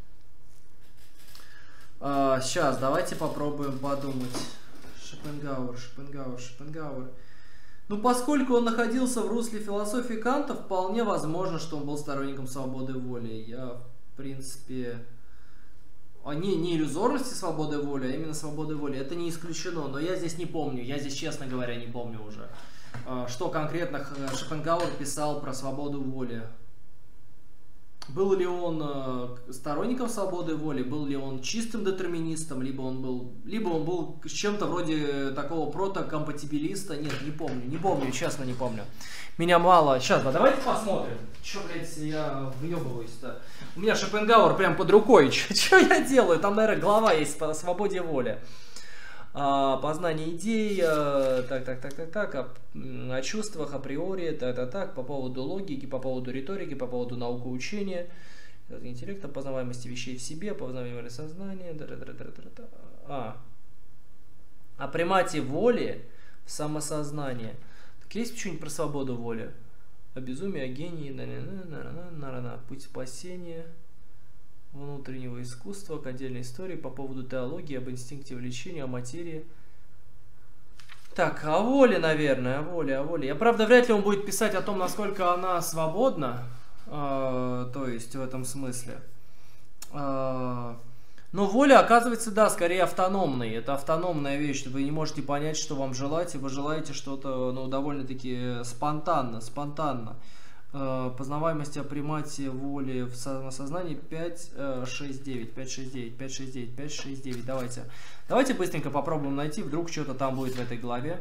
S1: А, сейчас, давайте попробуем подумать. Шопенгауэр, Шопенгауэр, Шопенгауэр. Ну, поскольку он находился в русле философии Канта, вполне возможно, что он был сторонником свободы воли. Я, в принципе... А не, не иллюзорности свободы воли, а именно свободы воли. Это не исключено, но я здесь не помню. Я здесь, честно говоря, не помню уже. Что конкретно Шопенгауэр писал про свободу воли. Был ли он сторонником свободы воли, был ли он чистым детерминистом, либо он был, либо он был чем-то вроде такого протокомпатибилиста. Нет, не помню, не помню, честно не помню. Меня мало. Сейчас, да, давайте посмотрим. Че, блядь, я въебываюсь-то. У меня Шопенгауэр прям под рукой. Че я делаю? Там, наверное, глава есть по свободе воли. А, познание идей, а, так, так, так, так, так, о, о чувствах, априори, так, так, так, по поводу логики, по поводу риторики, по поводу наукоучения, интеллекта, познаваемости вещей в себе, познаваемости сознания, да, да, да, да, да, а, о примате воли в самосознании. Так есть что-нибудь про свободу воли? О безумии, о гении, на, на, на, на, на, на, путь спасения, внутреннего искусства, к отдельной истории, по поводу теологии, об инстинкте влечения, о материи. Так, о воле, наверное, о воле, о воле. Я, правда, вряд ли он будет писать о том, насколько она свободна, э, то есть в этом смысле. Э, но воля, оказывается, да, скорее автономной. Это автономная вещь. Вы не можете понять, что вам желать, и вы желаете что-то, ну, довольно-таки спонтанно, спонтанно. Познаваемости о примате воли в самосознании пять, шесть, девять, пять, шесть, девять, пять, шесть, девять, пять, шесть, девять. Давайте. Давайте быстренько попробуем найти, вдруг что-то там будет в этой главе.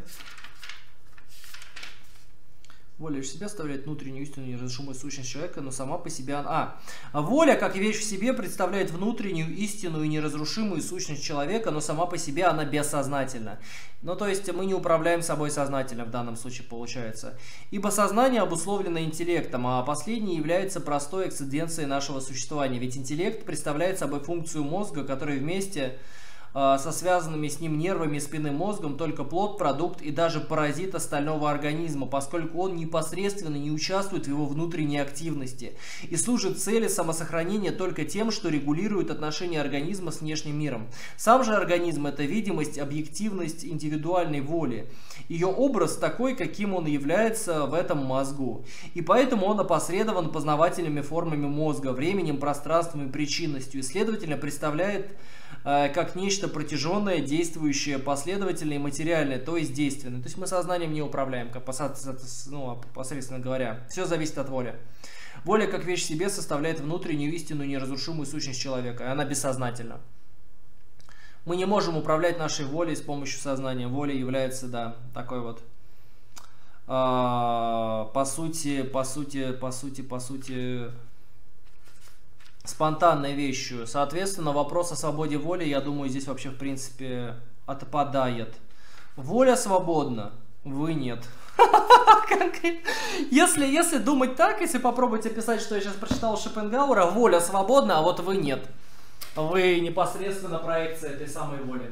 S1: Воля в себя оставляет внутреннюю истину, неразрушимую сущность человека, но сама по себе она... А, воля, как вещь в себе, представляет внутреннюю истину и неразрушимую сущность человека, но сама по себе она бессознательна. Ну, то есть мы не управляем собой сознательно в данном случае получается. Ибо сознание обусловлено интеллектом, а последний является простой эксциденцией нашего существования. Ведь интеллект представляет собой функцию мозга, который вместе... со связанными с ним нервами и спинным мозгом только плод, продукт и даже паразит остального организма, поскольку он непосредственно не участвует в его внутренней активности и служит цели самосохранения только тем, что регулирует отношения организма с внешним миром. Сам же организм – это видимость, объективность индивидуальной воли. Ее образ такой, каким он является в этом мозгу. И поэтому он опосредован познавательными формами мозга, временем, пространством и причинностью, и, следовательно, представляет э, как нечто протяженное, действующее, последовательное и материальное, то есть действенное. То есть мы сознанием не управляем, как ну, посредственно говоря. Все зависит от воли. Воля, как вещь в себе, составляет внутреннюю истинную неразрушимую сущность человека, и она бессознательна. Мы не можем управлять нашей волей с помощью сознания. Воля является, да, такой вот, э, по сути, по сути, по сути, по сути, спонтанной вещью. Соответственно, вопрос о свободе воли, я думаю, здесь вообще, в принципе, отпадает. Воля свободна, вы нет. Если, если думать так, если попробовать описать, что я сейчас прочитал у Шопенгауэра, воля свободна, а вот вы нет. Вы непосредственно проекция этой самой воли.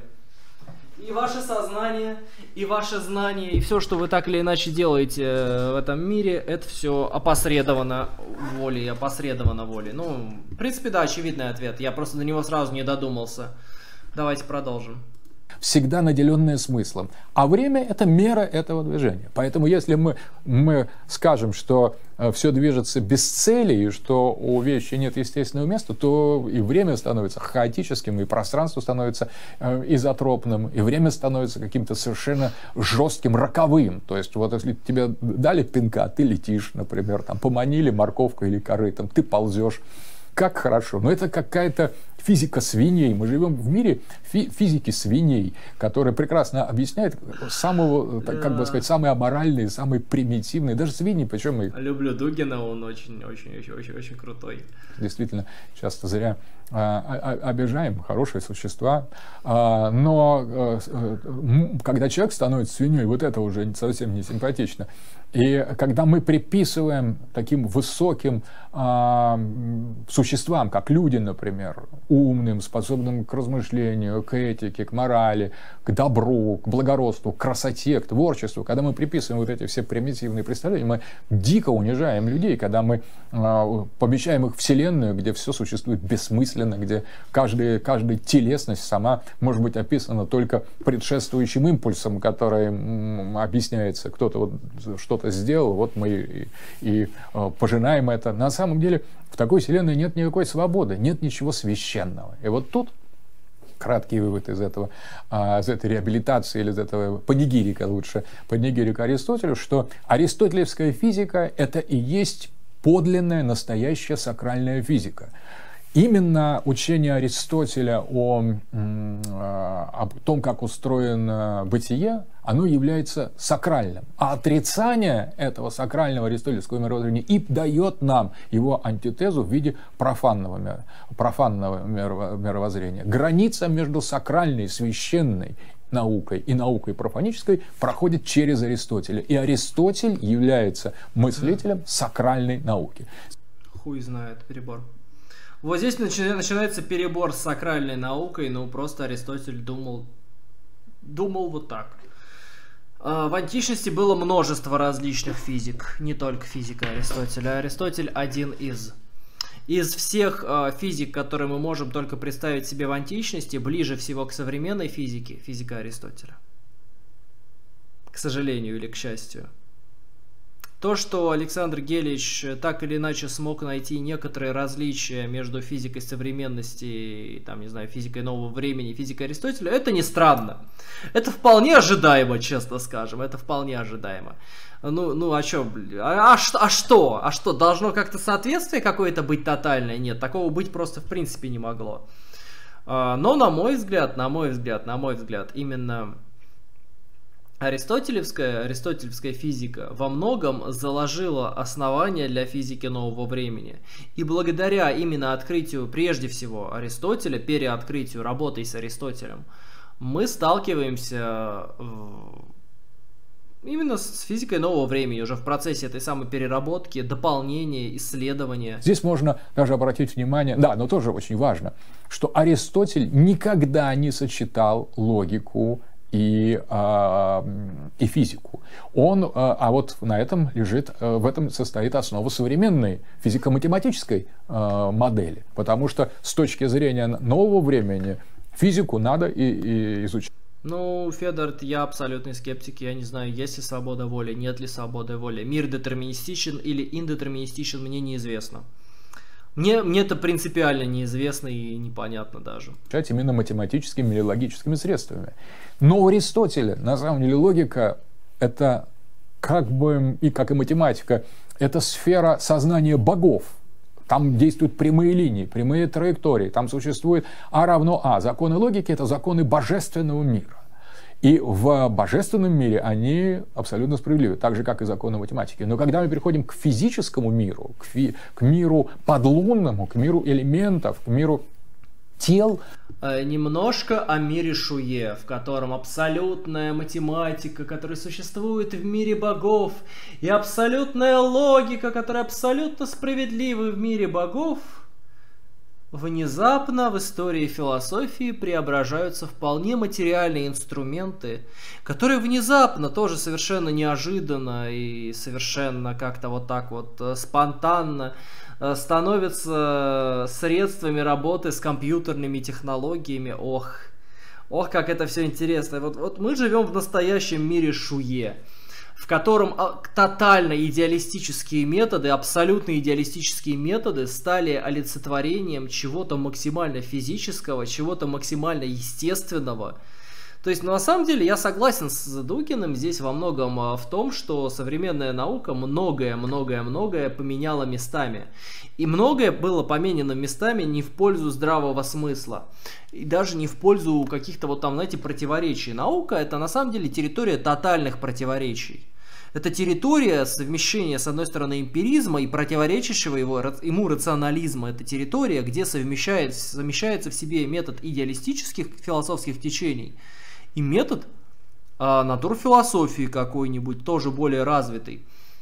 S1: И ваше сознание, и ваше знание, и все, что вы так или иначе делаете в этом мире, это все опосредовано волей, опосредовано волей. Ну, в принципе, да, очевидный ответ. Я просто до него сразу не додумался. Давайте продолжим.
S2: Всегда наделенное смыслом. А время – это мера этого движения. Поэтому если мы, мы скажем, что все движется без цели, и что у вещи нет естественного места, то и время становится хаотическим, и пространство становится изотропным, и время становится каким-то совершенно жестким, роковым. То есть вот если тебе дали пинка, ты летишь, например, там, поманили морковкой или корытом, ты ползешь. Как хорошо. Но это какая-то физика свиней. Мы живем в мире фи физики свиней, которая прекрасно объясняет самого, так, как бы сказать, самые аморальные, самые примитивные, даже свиньи, причем и...
S1: Люблю Дугина, он очень-очень-очень крутой.
S2: Действительно, часто зря а, а, обижаем, хорошие существа. А, но а, когда человек становится свиньей, вот это уже совсем не симпатично. И когда мы приписываем таким высоким а, существам, как люди, например, умным, способным к размышлению, к этике, к морали, к добру, к благородству, к красоте, к творчеству, когда мы приписываем вот эти все примитивные представления, мы дико унижаем людей, когда мы а, помещаем их в вселенную, где все существует бессмысленно, где каждая, каждая телесность сама может быть описана только предшествующим импульсом, который м, объясняется, кто-то вот что-то сделал, вот мы и, и э, пожинаем это. На самом деле в такой вселенной нет никакой свободы, нет ничего священного. И вот тут краткий вывод из этого, э, из этой реабилитации или из этого панигирика лучше, панигирика Аристотелю, что аристотелевская физика – это и есть подлинная, настоящая сакральная физика. Именно учение Аристотеля о, о том, как устроено бытие, оно является сакральным. А отрицание этого сакрального аристотельского мировоззрения и дает нам его антитезу в виде профанного, мира, профанного мировоззрения. Граница между сакральной, священной наукой и наукой профанической проходит через Аристотеля. И Аристотель является мыслителем сакральной науки.
S1: Хуй знает, перебор. Вот здесь начинается перебор с сакральной наукой, но просто Аристотель думал, думал вот так. В античности было множество различных физик, не только физика Аристотеля. Аристотель один из. Из всех физик, которые мы можем только представить себе в античности, ближе всего к современной физике, физика Аристотеля. К сожалению или к счастью. То, что Александр Гелич так или иначе смог найти некоторые различия между физикой современности и, там, не знаю, физикой нового времени, физикой Аристотеля, это не странно. Это вполне ожидаемо, честно скажем, это вполне ожидаемо. Ну, ну а чё, а, а, а что? А что, должно как-то соответствие какое-то быть тотальное? Нет, такого быть просто в принципе не могло. Но на мой взгляд, на мой взгляд, на мой взгляд, именно... Аристотелевская, аристотелевская физика во многом заложила основания для физики нового времени. И благодаря именно открытию, прежде всего, Аристотеля, переоткрытию, работой с Аристотелем, мы сталкиваемся именно с физикой нового времени, уже в процессе этой самой переработки, дополнения, исследования.
S2: Здесь можно даже обратить внимание, да, но тоже очень важно, что Аристотель никогда не сочетал логику И, а, и физику. Он, а, а вот на этом лежит, в этом состоит основа современной физико-математической а, модели. Потому что с точки зрения нового времени физику надо и, и изучать.
S1: Ну, Федор, я абсолютный скептик, я не знаю, есть ли свобода воли, нет ли свободы воли. Мир детерминистичен или индетерминистичен, мне неизвестно. Мне, мне это принципиально неизвестно и непонятно даже.
S2: Именно математическими или логическими средствами. Но у Аристотеля, на самом деле, логика – это как бы, и как и математика, это сфера сознания богов. Там действуют прямые линии, прямые траектории. Там существует А равно А. Законы логики – это законы божественного мира. И в божественном мире они абсолютно справедливы, так же, как и законы математики. Но когда мы переходим к физическому миру, к, фи- к миру подлунному, к миру элементов, к миру тел...
S1: Немножко о мире Шуе, в котором абсолютная математика, которая существует в мире богов, и абсолютная логика, которая абсолютно справедлива в мире богов, внезапно в истории философии преображаются вполне материальные инструменты, которые внезапно, тоже совершенно неожиданно и совершенно как-то вот так вот спонтанно становятся средствами работы с компьютерными технологиями. Ох, ох, как это все интересно. Вот, вот мы живем в настоящем мире Шуе, в котором тотально идеалистические методы, абсолютно идеалистические методы стали олицетворением чего-то максимально физического, чего-то максимально естественного. То есть, ну, на самом деле, я согласен с Дукиным здесь во многом в том, что современная наука многое-многое-многое поменяла местами. И многое было поменено местами не в пользу здравого смысла. И даже не в пользу каких-то вот там, знаете, противоречий. Наука — это на самом деле территория тотальных противоречий. Это территория совмещения, с одной стороны, эмпиризма и противоречащего его, ему рационализма. Это территория, где совмещается, совмещается в себе метод идеалистических философских течений и метод а, натурфилософии какой-нибудь, тоже более развитый.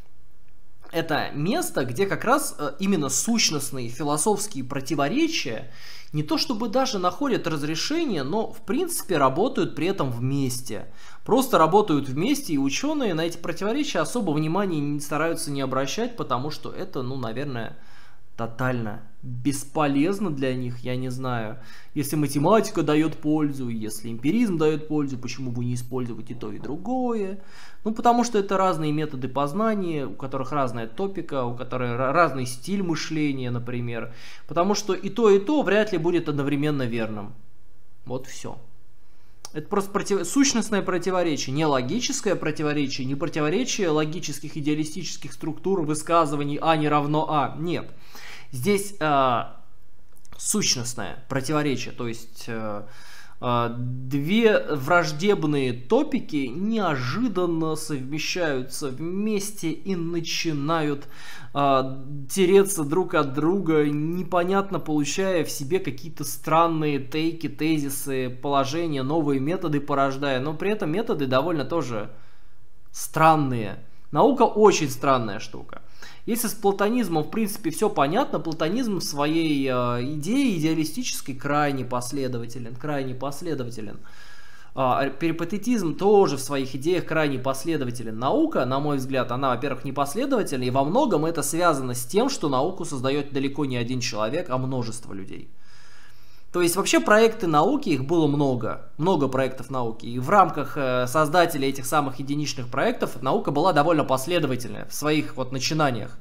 S1: Это место, где как раз а, именно сущностные философские противоречия не то чтобы даже находят разрешение, но в принципе работают при этом вместе. Просто работают вместе, и ученые на эти противоречия особо внимания не стараются не обращать, потому что это, ну, наверное, тотально бесполезно для них, я не знаю. Если математика дает пользу, если эмпиризм дает пользу, почему бы не использовать и то, и другое? Ну, потому что это разные методы познания, у которых разная топика, у которых разный стиль мышления, например. Потому что и то, и то вряд ли будет одновременно верным. Вот все. Это просто против... сущностное противоречие, не логическое противоречие, не противоречие логических идеалистических структур высказываний А не равно А. Нет. Здесь э, сущностное противоречие, то есть э, э, две враждебные топики неожиданно совмещаются вместе и начинают э, тереться друг от друга, непонятно получая в себе какие-то странные тейки, тезисы, положения, новые методы порождая, но при этом методы довольно тоже странные. Наука очень странная штука. Если с платонизмом в принципе все понятно, платонизм в своей э, идее идеалистической крайне последователен, крайне последователен. Э, перипатетизм тоже в своих идеях крайне последователен. Наука, на мой взгляд, она, во-первых, непоследовательна, и во многом это связано с тем, что науку создает далеко не один человек, а множество людей. То есть вообще проекты науки, их было много, много проектов науки. И в рамках э, создателей этих самых единичных проектов наука была довольно последовательная в своих вот начинаниях.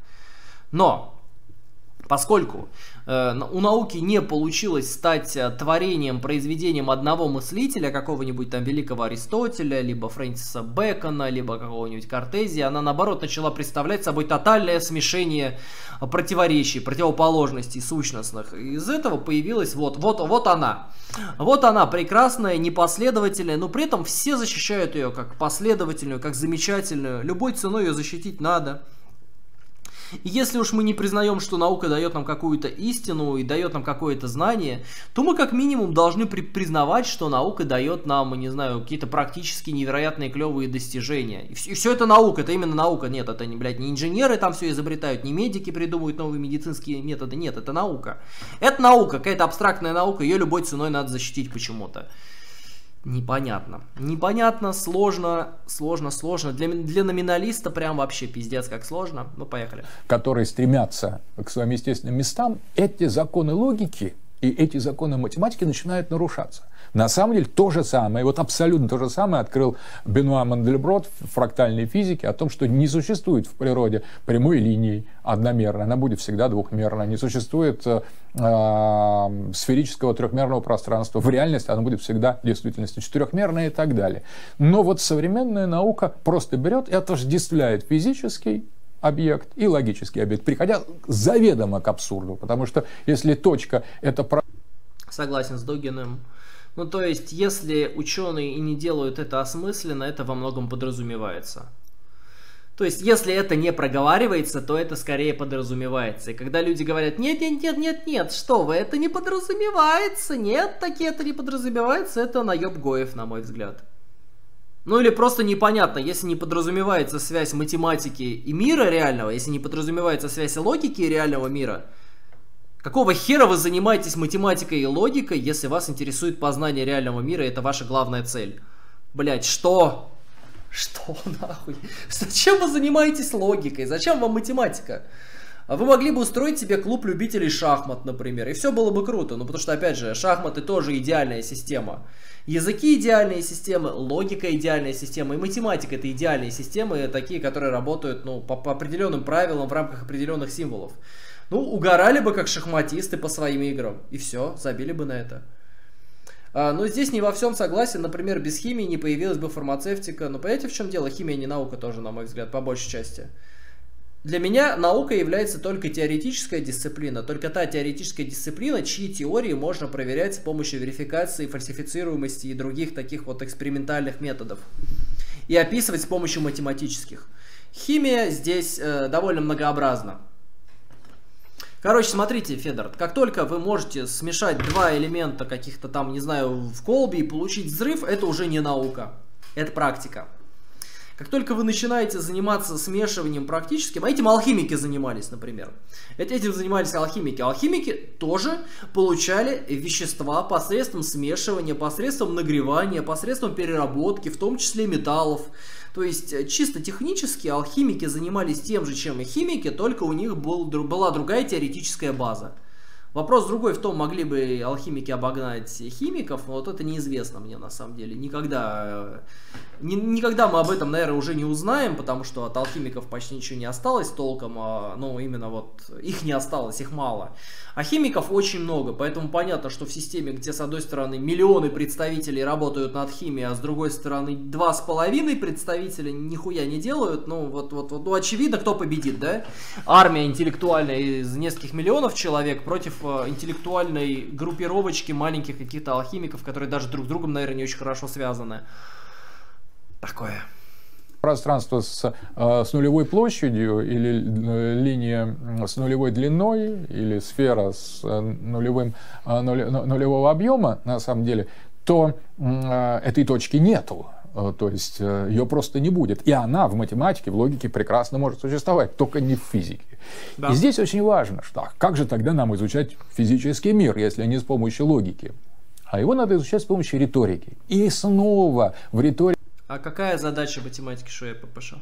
S1: Но поскольку э, у науки не получилось стать э, творением, произведением одного мыслителя, какого-нибудь там великого Аристотеля, либо Фрэнсиса Бэкона, либо какого-нибудь Кортезия, она наоборот начала представлять собой тотальное смешение противоречий, противоположностей сущностных. Из этого появилась вот, вот, вот она. Вот она, прекрасная, непоследовательная, но при этом все защищают ее как последовательную, как замечательную. Любой ценой ее защитить надо. И если уж мы не признаем, что наука дает нам какую-то истину и дает нам какое-то знание, то мы как минимум должны при признавать, что наука дает нам, не знаю, какие-то практически невероятные клевые достижения. И все, и все это наука, это именно наука. Нет, это не, блядь, не инженеры там все изобретают, не медики придумывают новые медицинские методы. Нет, это наука. Это наука, какая-то абстрактная наука, ее любой ценой надо защитить почему-то. Непонятно. Непонятно, сложно, сложно, сложно. Для, для номиналиста прям вообще пиздец как сложно. Ну, поехали.
S2: Которые стремятся к своим естественным местам, эти законы логики и эти законы математики начинают нарушаться. На самом деле то же самое, вот абсолютно то же самое открыл Бенуа Мандельброт в фрактальной физике о том, что не существует в природе прямой линии одномерной, она будет всегда двухмерной, не существует э, сферического трехмерного пространства, в реальности оно будет всегда в действительности четырехмерное и так далее. Но вот современная наука просто берет и отождествляет физический объект и логический объект, приходя заведомо к абсурду, потому что если точка это...
S1: Согласен с Дугиным. Ну, то есть, если ученые и не делают это осмысленно, это во многом подразумевается. То есть, если это не проговаривается, то это скорее подразумевается. И когда люди говорят, нет, нет, нет, нет, нет, что вы, это не подразумевается, нет, таки это не подразумевается, это наеб Гоев, на мой взгляд. Ну, или просто непонятно, если не подразумевается связь математики и мира реального, если не подразумевается связь логики и реального мира, какого хера вы занимаетесь математикой и логикой, если вас интересует познание реального мира, и это ваша главная цель? Блять, что? Что нахуй? Зачем вы занимаетесь логикой? Зачем вам математика? Вы могли бы устроить себе клуб любителей шахмат, например, и все было бы круто. Ну, потому что, опять же, шахматы тоже идеальная система. Языки идеальные системы, логика идеальная система, и математика это идеальные системы, такие, которые работают, ну, по, по определенным правилам, в рамках определенных символов. Ну, угорали бы как шахматисты по своим играм, и все, забили бы на это. А, но здесь не во всем согласен, например, без химии не появилась бы фармацевтика. Но понимаете, в чем дело? Химия не наука тоже, на мой взгляд, по большей части. Для меня наука является только теоретическая дисциплина, только та теоретическая дисциплина, чьи теории можно проверять с помощью верификации, фальсифицируемости и других таких вот экспериментальных методов. И описывать с помощью математических. Химия здесь э, довольно многообразна. Короче, смотрите, Федор, как только вы можете смешать два элемента каких-то там, не знаю, в колбе и получить взрыв, это уже не наука, это практика. Как только вы начинаете заниматься смешиванием практическим, а этим алхимики занимались, например. Этим занимались алхимики. Алхимики тоже получали вещества посредством смешивания, посредством нагревания, посредством переработки, в том числе металлов. То есть, чисто технически алхимики занимались тем же, чем и химики, только у них был, была другая теоретическая база. Вопрос другой в том, могли бы алхимики обогнать химиков, но вот это неизвестно мне на самом деле. Никогда, ни, никогда мы об этом, наверное, уже не узнаем, потому что от алхимиков почти ничего не осталось толком, а, ну именно вот их не осталось, их мало. А химиков очень много, поэтому понятно, что в системе, где с одной стороны миллионы представителей работают над химией, а с другой стороны два с половиной представителя нихуя не делают, ну вот, вот, вот ну, очевидно, кто победит, да? Армия интеллектуальная из нескольких миллионов человек против интеллектуальной группировочки маленьких каких-то алхимиков, которые даже друг с другом, наверное, не очень хорошо связаны. Такое.
S2: Пространство с, с нулевой площадью или линия с нулевой длиной или сфера с нулевым, нуле, нулевого объема, на самом деле, то этой точки нету. То есть ее просто не будет. И она в математике, в логике прекрасно может существовать, только не в физике. Да. И здесь очень важно, что как же тогда нам изучать физический мир, если не с помощью логики? А его надо изучать с помощью риторики. И снова в риторике...
S1: А какая задача математики Шуэ ППШ?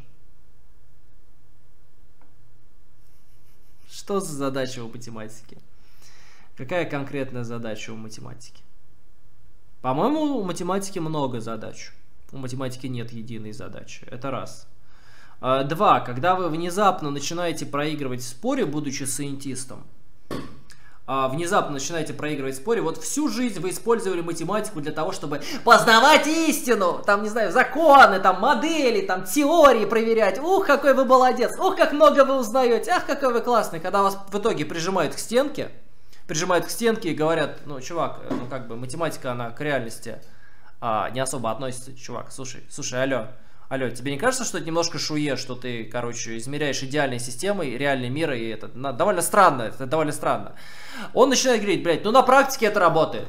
S1: Что за задача у математики? Какая конкретная задача у математики? По-моему, у математики много задач. У математики нет единой задачи. Это раз. Два. Когда вы внезапно начинаете проигрывать в споре, будучи сайентистом, внезапно начинаете проигрывать в споре, вот всю жизнь вы использовали математику для того, чтобы познавать истину, там, не знаю, законы, там, модели, там, теории проверять. Ух, какой вы молодец, ух, как много вы узнаете, ах, какой вы классный. Когда вас в итоге прижимают к стенке, прижимают к стенке и говорят, ну, чувак, ну, как бы, математика, она к реальности а, не особо относится, чувак, слушай, слушай, алло, алло, тебе не кажется, что это немножко шуе, что ты, короче, измеряешь идеальной системой реальный мир, и это на, довольно странно, это довольно странно. Он начинает говорить, блядь, ну на практике это работает.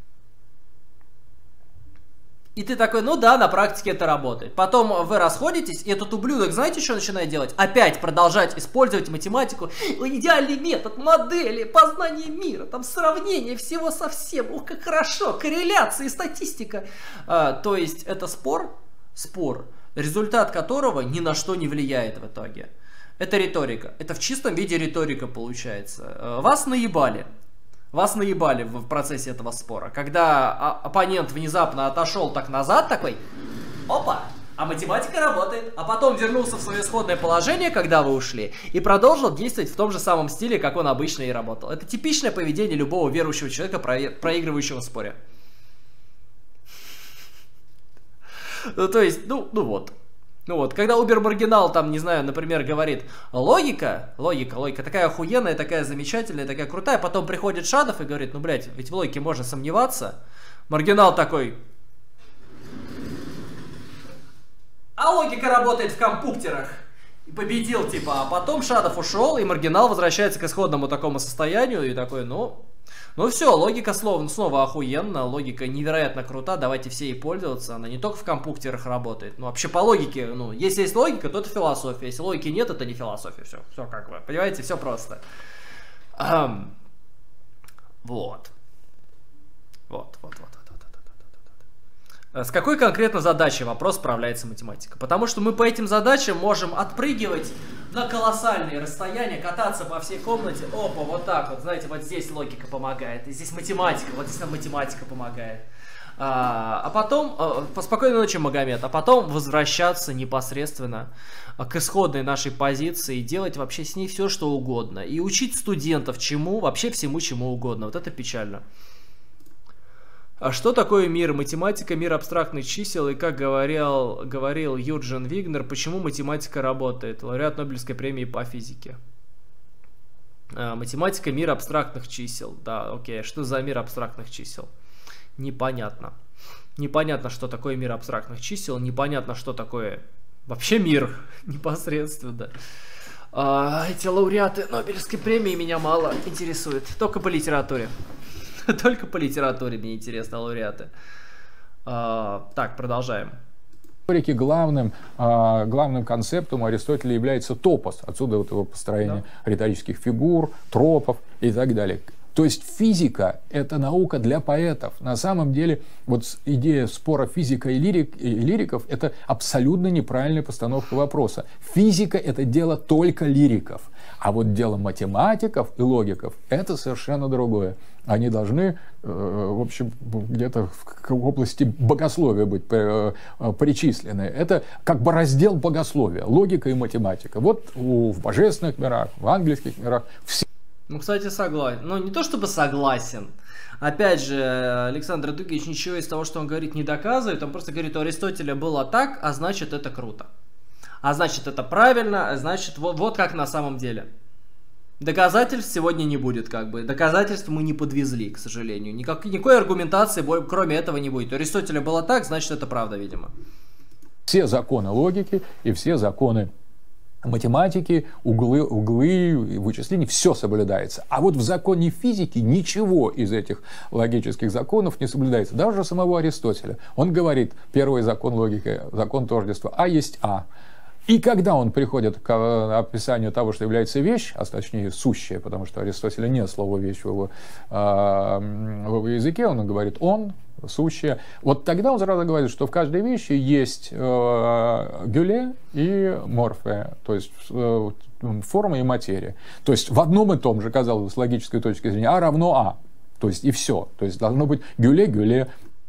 S1: И ты такой, ну да, на практике это работает. Потом вы расходитесь, и этот ублюдок, знаете, что начинает делать? Опять продолжать использовать математику. Идеальный метод, модели, познание мира, там сравнение всего со всем. Ух, как хорошо, корреляция и статистика. А, то есть это спор, спор, результат которого ни на что не влияет в итоге. Это риторика. Это в чистом виде риторика получается. Вас наебали. Вас наебали в процессе этого спора. Когда оппонент внезапно отошел так назад, такой, опа, а математика работает. А потом вернулся в свое исходное положение, когда вы ушли, и продолжил действовать в том же самом стиле, как он обычно и работал. Это типичное поведение любого верующего человека, проигрывающего в споре. Ну, то есть, ну, ну вот. Ну вот, когда Убер-маргинал там, не знаю, например, говорит, логика, логика, логика такая охуенная, такая замечательная, такая крутая, потом приходит Шадов и говорит, ну, блядь, ведь в логике можно сомневаться. Маргинал такой, а логика работает в компьютерах. И победил, типа, а потом Шадов ушел, и Маргинал возвращается к исходному такому состоянию, и такой, ну... Ну все, логика снова, снова охуенна, логика невероятно крута, давайте все ей пользоваться, она не только в компьютерах работает, ну вообще по логике, ну если есть логика, то это философия, если логики нет, это не философия, все, все как бы, понимаете, все просто. Ам. Вот. Вот, вот, вот. С какой конкретно задачей вопрос справляется математика? Потому что мы по этим задачам можем отпрыгивать на колоссальные расстояния, кататься по всей комнате. Опа, вот так вот, знаете, вот здесь логика помогает, и здесь математика, вот здесь нам математика помогает. А, а потом, а, спокойной ночи, Магомед, а потом возвращаться непосредственно к исходной нашей позиции и делать вообще с ней все, что угодно. И учить студентов чему, вообще всему, чему угодно. Вот это печально. А что такое мир? Математика, мир абстрактных чисел, и как говорил, говорил Юджин Вигнер, почему математика работает? Лауреат Нобелевской премии по физике. А, математика, мир абстрактных чисел. Да, окей, что за мир абстрактных чисел? Непонятно. Непонятно, что такое мир абстрактных чисел, непонятно, что такое вообще мир непосредственно. А, эти лауреаты Нобелевской премии меня мало интересуют, только по литературе. Только по литературе мне интересны лауреаты. А, так, продолжаем.
S2: В историке главным, а, главным концептом у Аристотеля является топос. Отсюда вот его построение да. риторических фигур, тропов и так далее. То есть физика – это наука для поэтов. На самом деле вот идея спора физика и, лирик, и лириков – это абсолютно неправильная постановка вопроса. Физика – это дело только лириков. А вот дело математиков и логиков – это совершенно другое. Они должны, в общем, где-то в области богословия быть причислены. Это как бы раздел богословия, логика и математика. Вот в божественных мирах, в ангельских мирах все.
S1: Ну, кстати, согласен. Ну, не то чтобы согласен. Опять же, Александр Дугич ничего из того, что он говорит, не доказывает. Он просто говорит, у Аристотеля было так, а значит, это круто. А значит, это правильно, а значит, вот, вот как на самом деле. Доказательств сегодня не будет, как бы. Доказательств мы не подвезли, к сожалению. Никак, никакой аргументации, кроме этого, не будет. У Аристотеля было так, значит, это правда, видимо.
S2: Все законы логики и все законы математики, углы, углы, вычислений, все соблюдается. А вот в законе физики ничего из этих логических законов не соблюдается. Даже самого Аристотеля. Он говорит, первый закон логики, закон тождества, А есть А. И когда он приходит к описанию того, что является вещь, а точнее сущее, потому что у Аристотеля нет слова вещь в его, э, в его языке, он говорит он, сущее. Вот тогда он сразу говорит, что в каждой вещи есть э, гюле и морфе, то есть э, форма и материя. То есть в одном и том же, казалось, с логической точки зрения, А равно А. То есть и все. То есть должно быть гюле, гюле.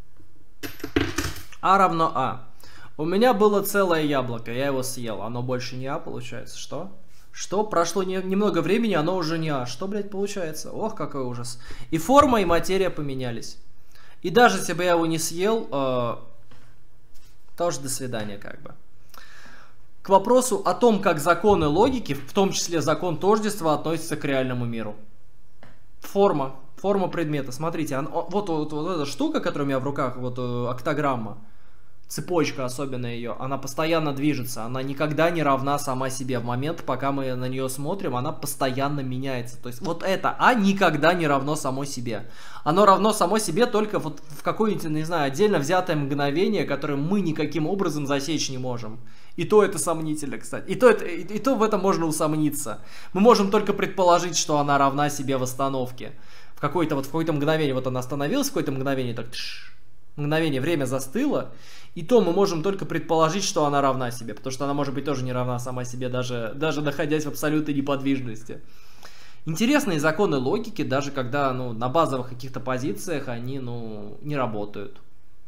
S1: А равно А. У меня было целое яблоко, я его съел. Оно больше не А, получается. Что? Что? Прошло не, немного времени, оно уже не А. Что, блядь, получается? Ох, какой ужас. И форма, и материя поменялись. И даже если бы я его не съел, э, тоже до свидания, как бы. К вопросу о том, как законы логики, в том числе закон тождества, относятся к реальному миру. Форма. Форма предмета. Смотрите, он, вот, вот, вот эта штука, которая у меня в руках, вот октограмма. Цепочка, особенно ее, она постоянно движется, она никогда не равна сама себе. В момент, пока мы на нее смотрим, она постоянно меняется. То есть вот это А никогда не равно само себе. Оно равно само себе только вот в какое-нибудь, не знаю, отдельно взятое мгновение, которое мы никаким образом засечь не можем. И то это сомнительно, кстати. И то, это, и, и то в этом можно усомниться. Мы можем только предположить, что она равна себе в остановке. В какое-то вот в какое-то мгновение, вот она остановилась, в какое-то мгновение так... Тш, мгновение, время застыло, и то мы можем только предположить, что она равна себе, потому что она может быть тоже не равна сама себе, даже, даже находясь в абсолютной неподвижности. интересные законы логики, даже когда ну, на базовых каких-то позициях они ну, не работают.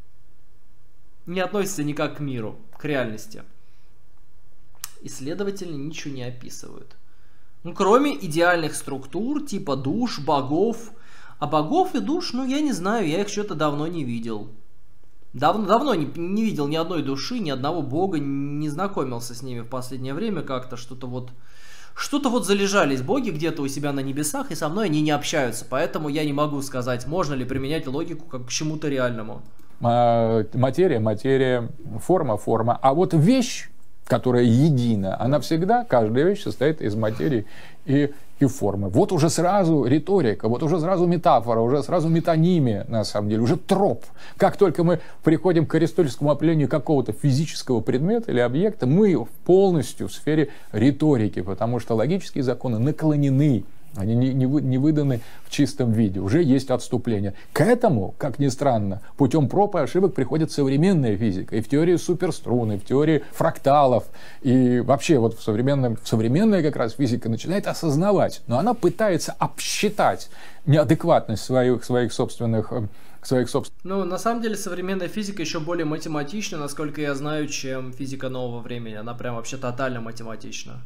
S1: Не относятся никак к миру, к реальности. Исследователи ничего не описывают. Ну, кроме идеальных структур, типа душ, богов. А богов и душ, ну, я не знаю, я их что-то давно не видел. Давно, давно не, не видел ни одной души, ни одного бога, не знакомился с ними в последнее время как-то. Что-то вот, что-то вот залежались боги где-то у себя на небесах, и со мной они не общаются. Поэтому я не могу сказать, можно ли применять логику как к чему-то реальному.
S2: Материя, материя, форма, форма. А вот вещь, которая едина, она всегда, каждая вещь состоит из материи и, и формы. Вот уже сразу риторика, вот уже сразу метафора, уже сразу метонимия, на самом деле, уже троп. Как только мы приходим к аристотельскому определению какого-то физического предмета или объекта, мы полностью в сфере риторики, потому что логические законы наклонены. Они не, не, вы, не выданы в чистом виде. Уже есть отступление. К этому, как ни странно, путем проб и ошибок приходит современная физика. И в теории суперструн, и в теории фракталов. И вообще вот в современном, современная как раз физика начинает осознавать. Но она пытается обсчитать неадекватность своих, своих собственных... своих собственных.
S1: Ну, на самом деле, современная физика еще более математична, насколько я знаю, чем физика нового времени. Она прям вообще тотально математична.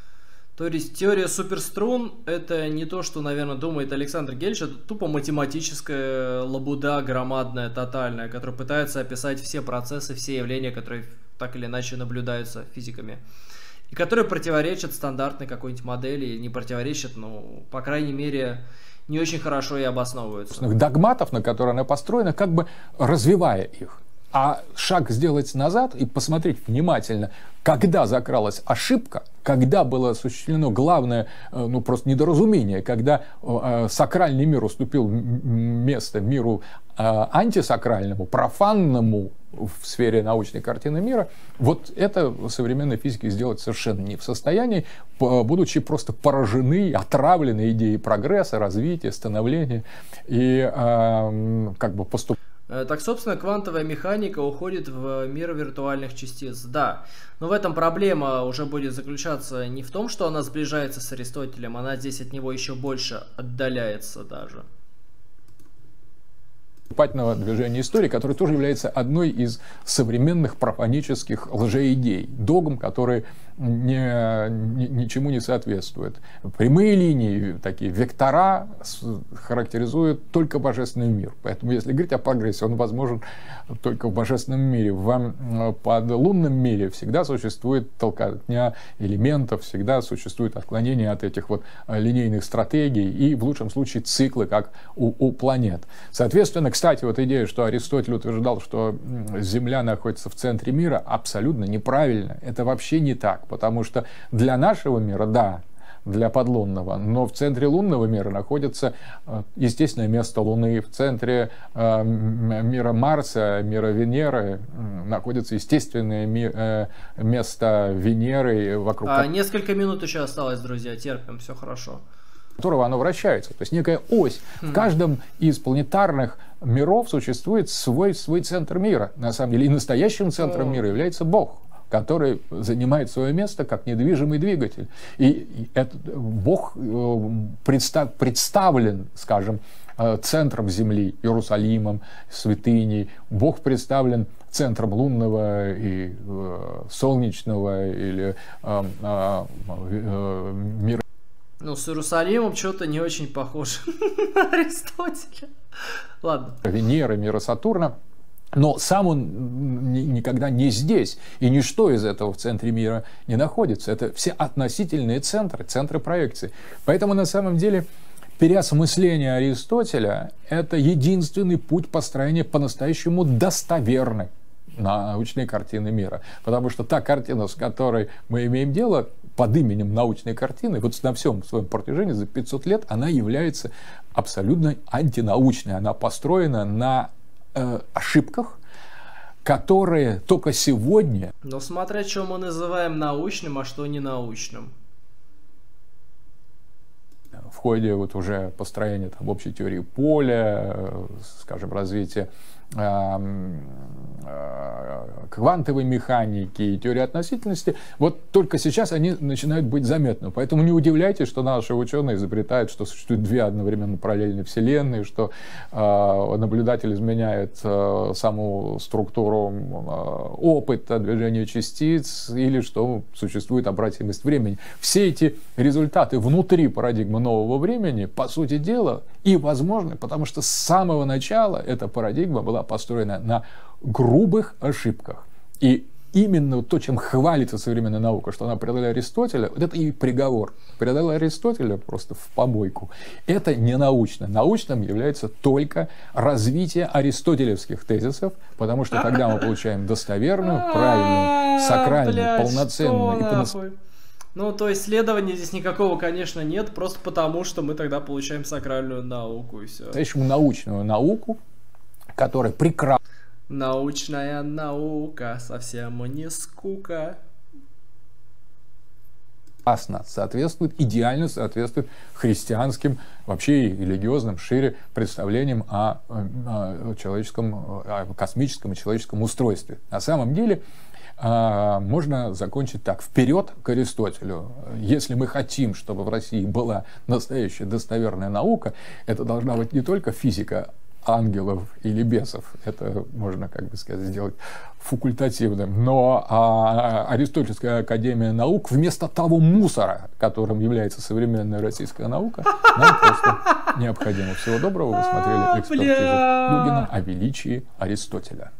S1: То есть теория суперструн — это не то, что, наверное, думает Александр Гельш, это тупо математическая лабуда громадная, тотальная, которая пытается описать все процессы, все явления, которые так или иначе наблюдаются физиками. И которые противоречат стандартной какой-нибудь модели, не противоречат, ну, по крайней мере, не очень хорошо и обосновываются.
S2: Догматов, на которые она построена, как бы развивая их. А шаг сделать назад и посмотреть внимательно, когда закралась ошибка, когда было осуществлено главное, ну, просто недоразумение, когда э, сакральный мир уступил место миру э, антисакральному, профанному в сфере научной картины мира, вот это в современной физике сделать совершенно не в состоянии, будучи просто поражены, отравлены идеей прогресса, развития, становления и э, как бы поступ.
S1: Так, собственно, квантовая механика уходит в мир виртуальных частиц. Да, но в этом проблема уже будет заключаться не в том, что она сближается с Аристотелем, она здесь от него еще больше отдаляется даже.
S2: Поступательного движения истории, которое тоже является одной из современных профанических лжеидей, догм, которые не, ни, ничему не соответствуют. Прямые линии, такие вектора характеризуют только божественный мир. Поэтому, если говорить о прогрессе, он возможен только в божественном мире. В подлунном мире всегда существует толкотня элементов, всегда существует отклонение от этих вот линейных стратегий и, в лучшем случае, циклы, как у, у планет. Соответственно, кстати, вот идея, что Аристотель утверждал, что Земля находится в центре мира, абсолютно неправильно. Это вообще не так, потому что для нашего мира, да, для подлунного, но в центре лунного мира находится естественное место Луны, в центре э, мира Марса, мира Венеры находится естественное ми- э, место Венеры вокруг.
S1: А, несколько минут еще осталось, друзья, терпим, все хорошо.
S2: Которого оно вращается. То есть некая ось. В каждом из планетарных миров существует свой, свой центр мира. На самом деле и настоящим центром мира является Бог, который занимает свое место как недвижимый двигатель. И этот Бог представ, представлен, скажем, центром Земли, Иерусалимом, святыней. Бог представлен центром лунного и солнечного или э, э, э, мира.
S1: Ну, с Иерусалимом что-то не очень похоже на Аристотеля. Ладно.
S2: Венеры, мира Сатурна. Но сам он никогда не здесь. И ничто из этого в центре мира не находится. Это все относительные центры, центры проекции. Поэтому на самом деле переосмысление Аристотеля – это единственный путь построения по-настоящему достоверной научной картины мира. Потому что та картина, с которой мы имеем дело, под именем научной картины, вот на всем своем протяжении за пятьсот лет, она является абсолютно антинаучной. Она построена на э, ошибках, которые только сегодня...
S1: Но смотря, что мы называем научным, а что не научным.
S2: В ходе вот уже построения там, общей теории поля, скажем, развития квантовой механики и теории относительности, вот только сейчас они начинают быть заметны. Поэтому не удивляйтесь, что наши ученые изобретают, что существует две одновременно параллельные вселенные, что э, наблюдатель изменяет э, саму структуру э, опыта движения частиц, или что существует обратимость времени. Все эти результаты внутри парадигмы нового времени, по сути дела, и возможны, потому что с самого начала эта парадигма была построена на грубых ошибках. И именно то, чем хвалится современная наука, что она предала Аристотеля, вот это и приговор. Предала Аристотеля просто в помойку. Это не научно. Научным является только развитие аристотелевских тезисов, потому что тогда мы получаем достоверную, правильную, сакральную, полноценную и по-настоящему.
S1: Ну, то есть исследования здесь никакого, конечно, нет, просто потому, что мы тогда получаем сакральную науку и все.
S2: По-настоящему научную науку, которая прекрасно.
S1: Научная наука, совсем не скука.
S2: Соответствует, идеально соответствует христианским, вообще и религиозным, шире представлениям о, о человеческом, о космическом и человеческом устройстве. На самом деле, можно закончить так. Вперед к Аристотелю. Если мы хотим, чтобы в России была настоящая достоверная наука, это должна быть не только физика ангелов или бесов, это можно, как бы сказать, сделать факультативным, но а, Аристотельская академия наук вместо того мусора, которым является современная российская наука, нам просто необходимо. Всего доброго. Вы смотрели экспертизу Дугина о величии Аристотеля.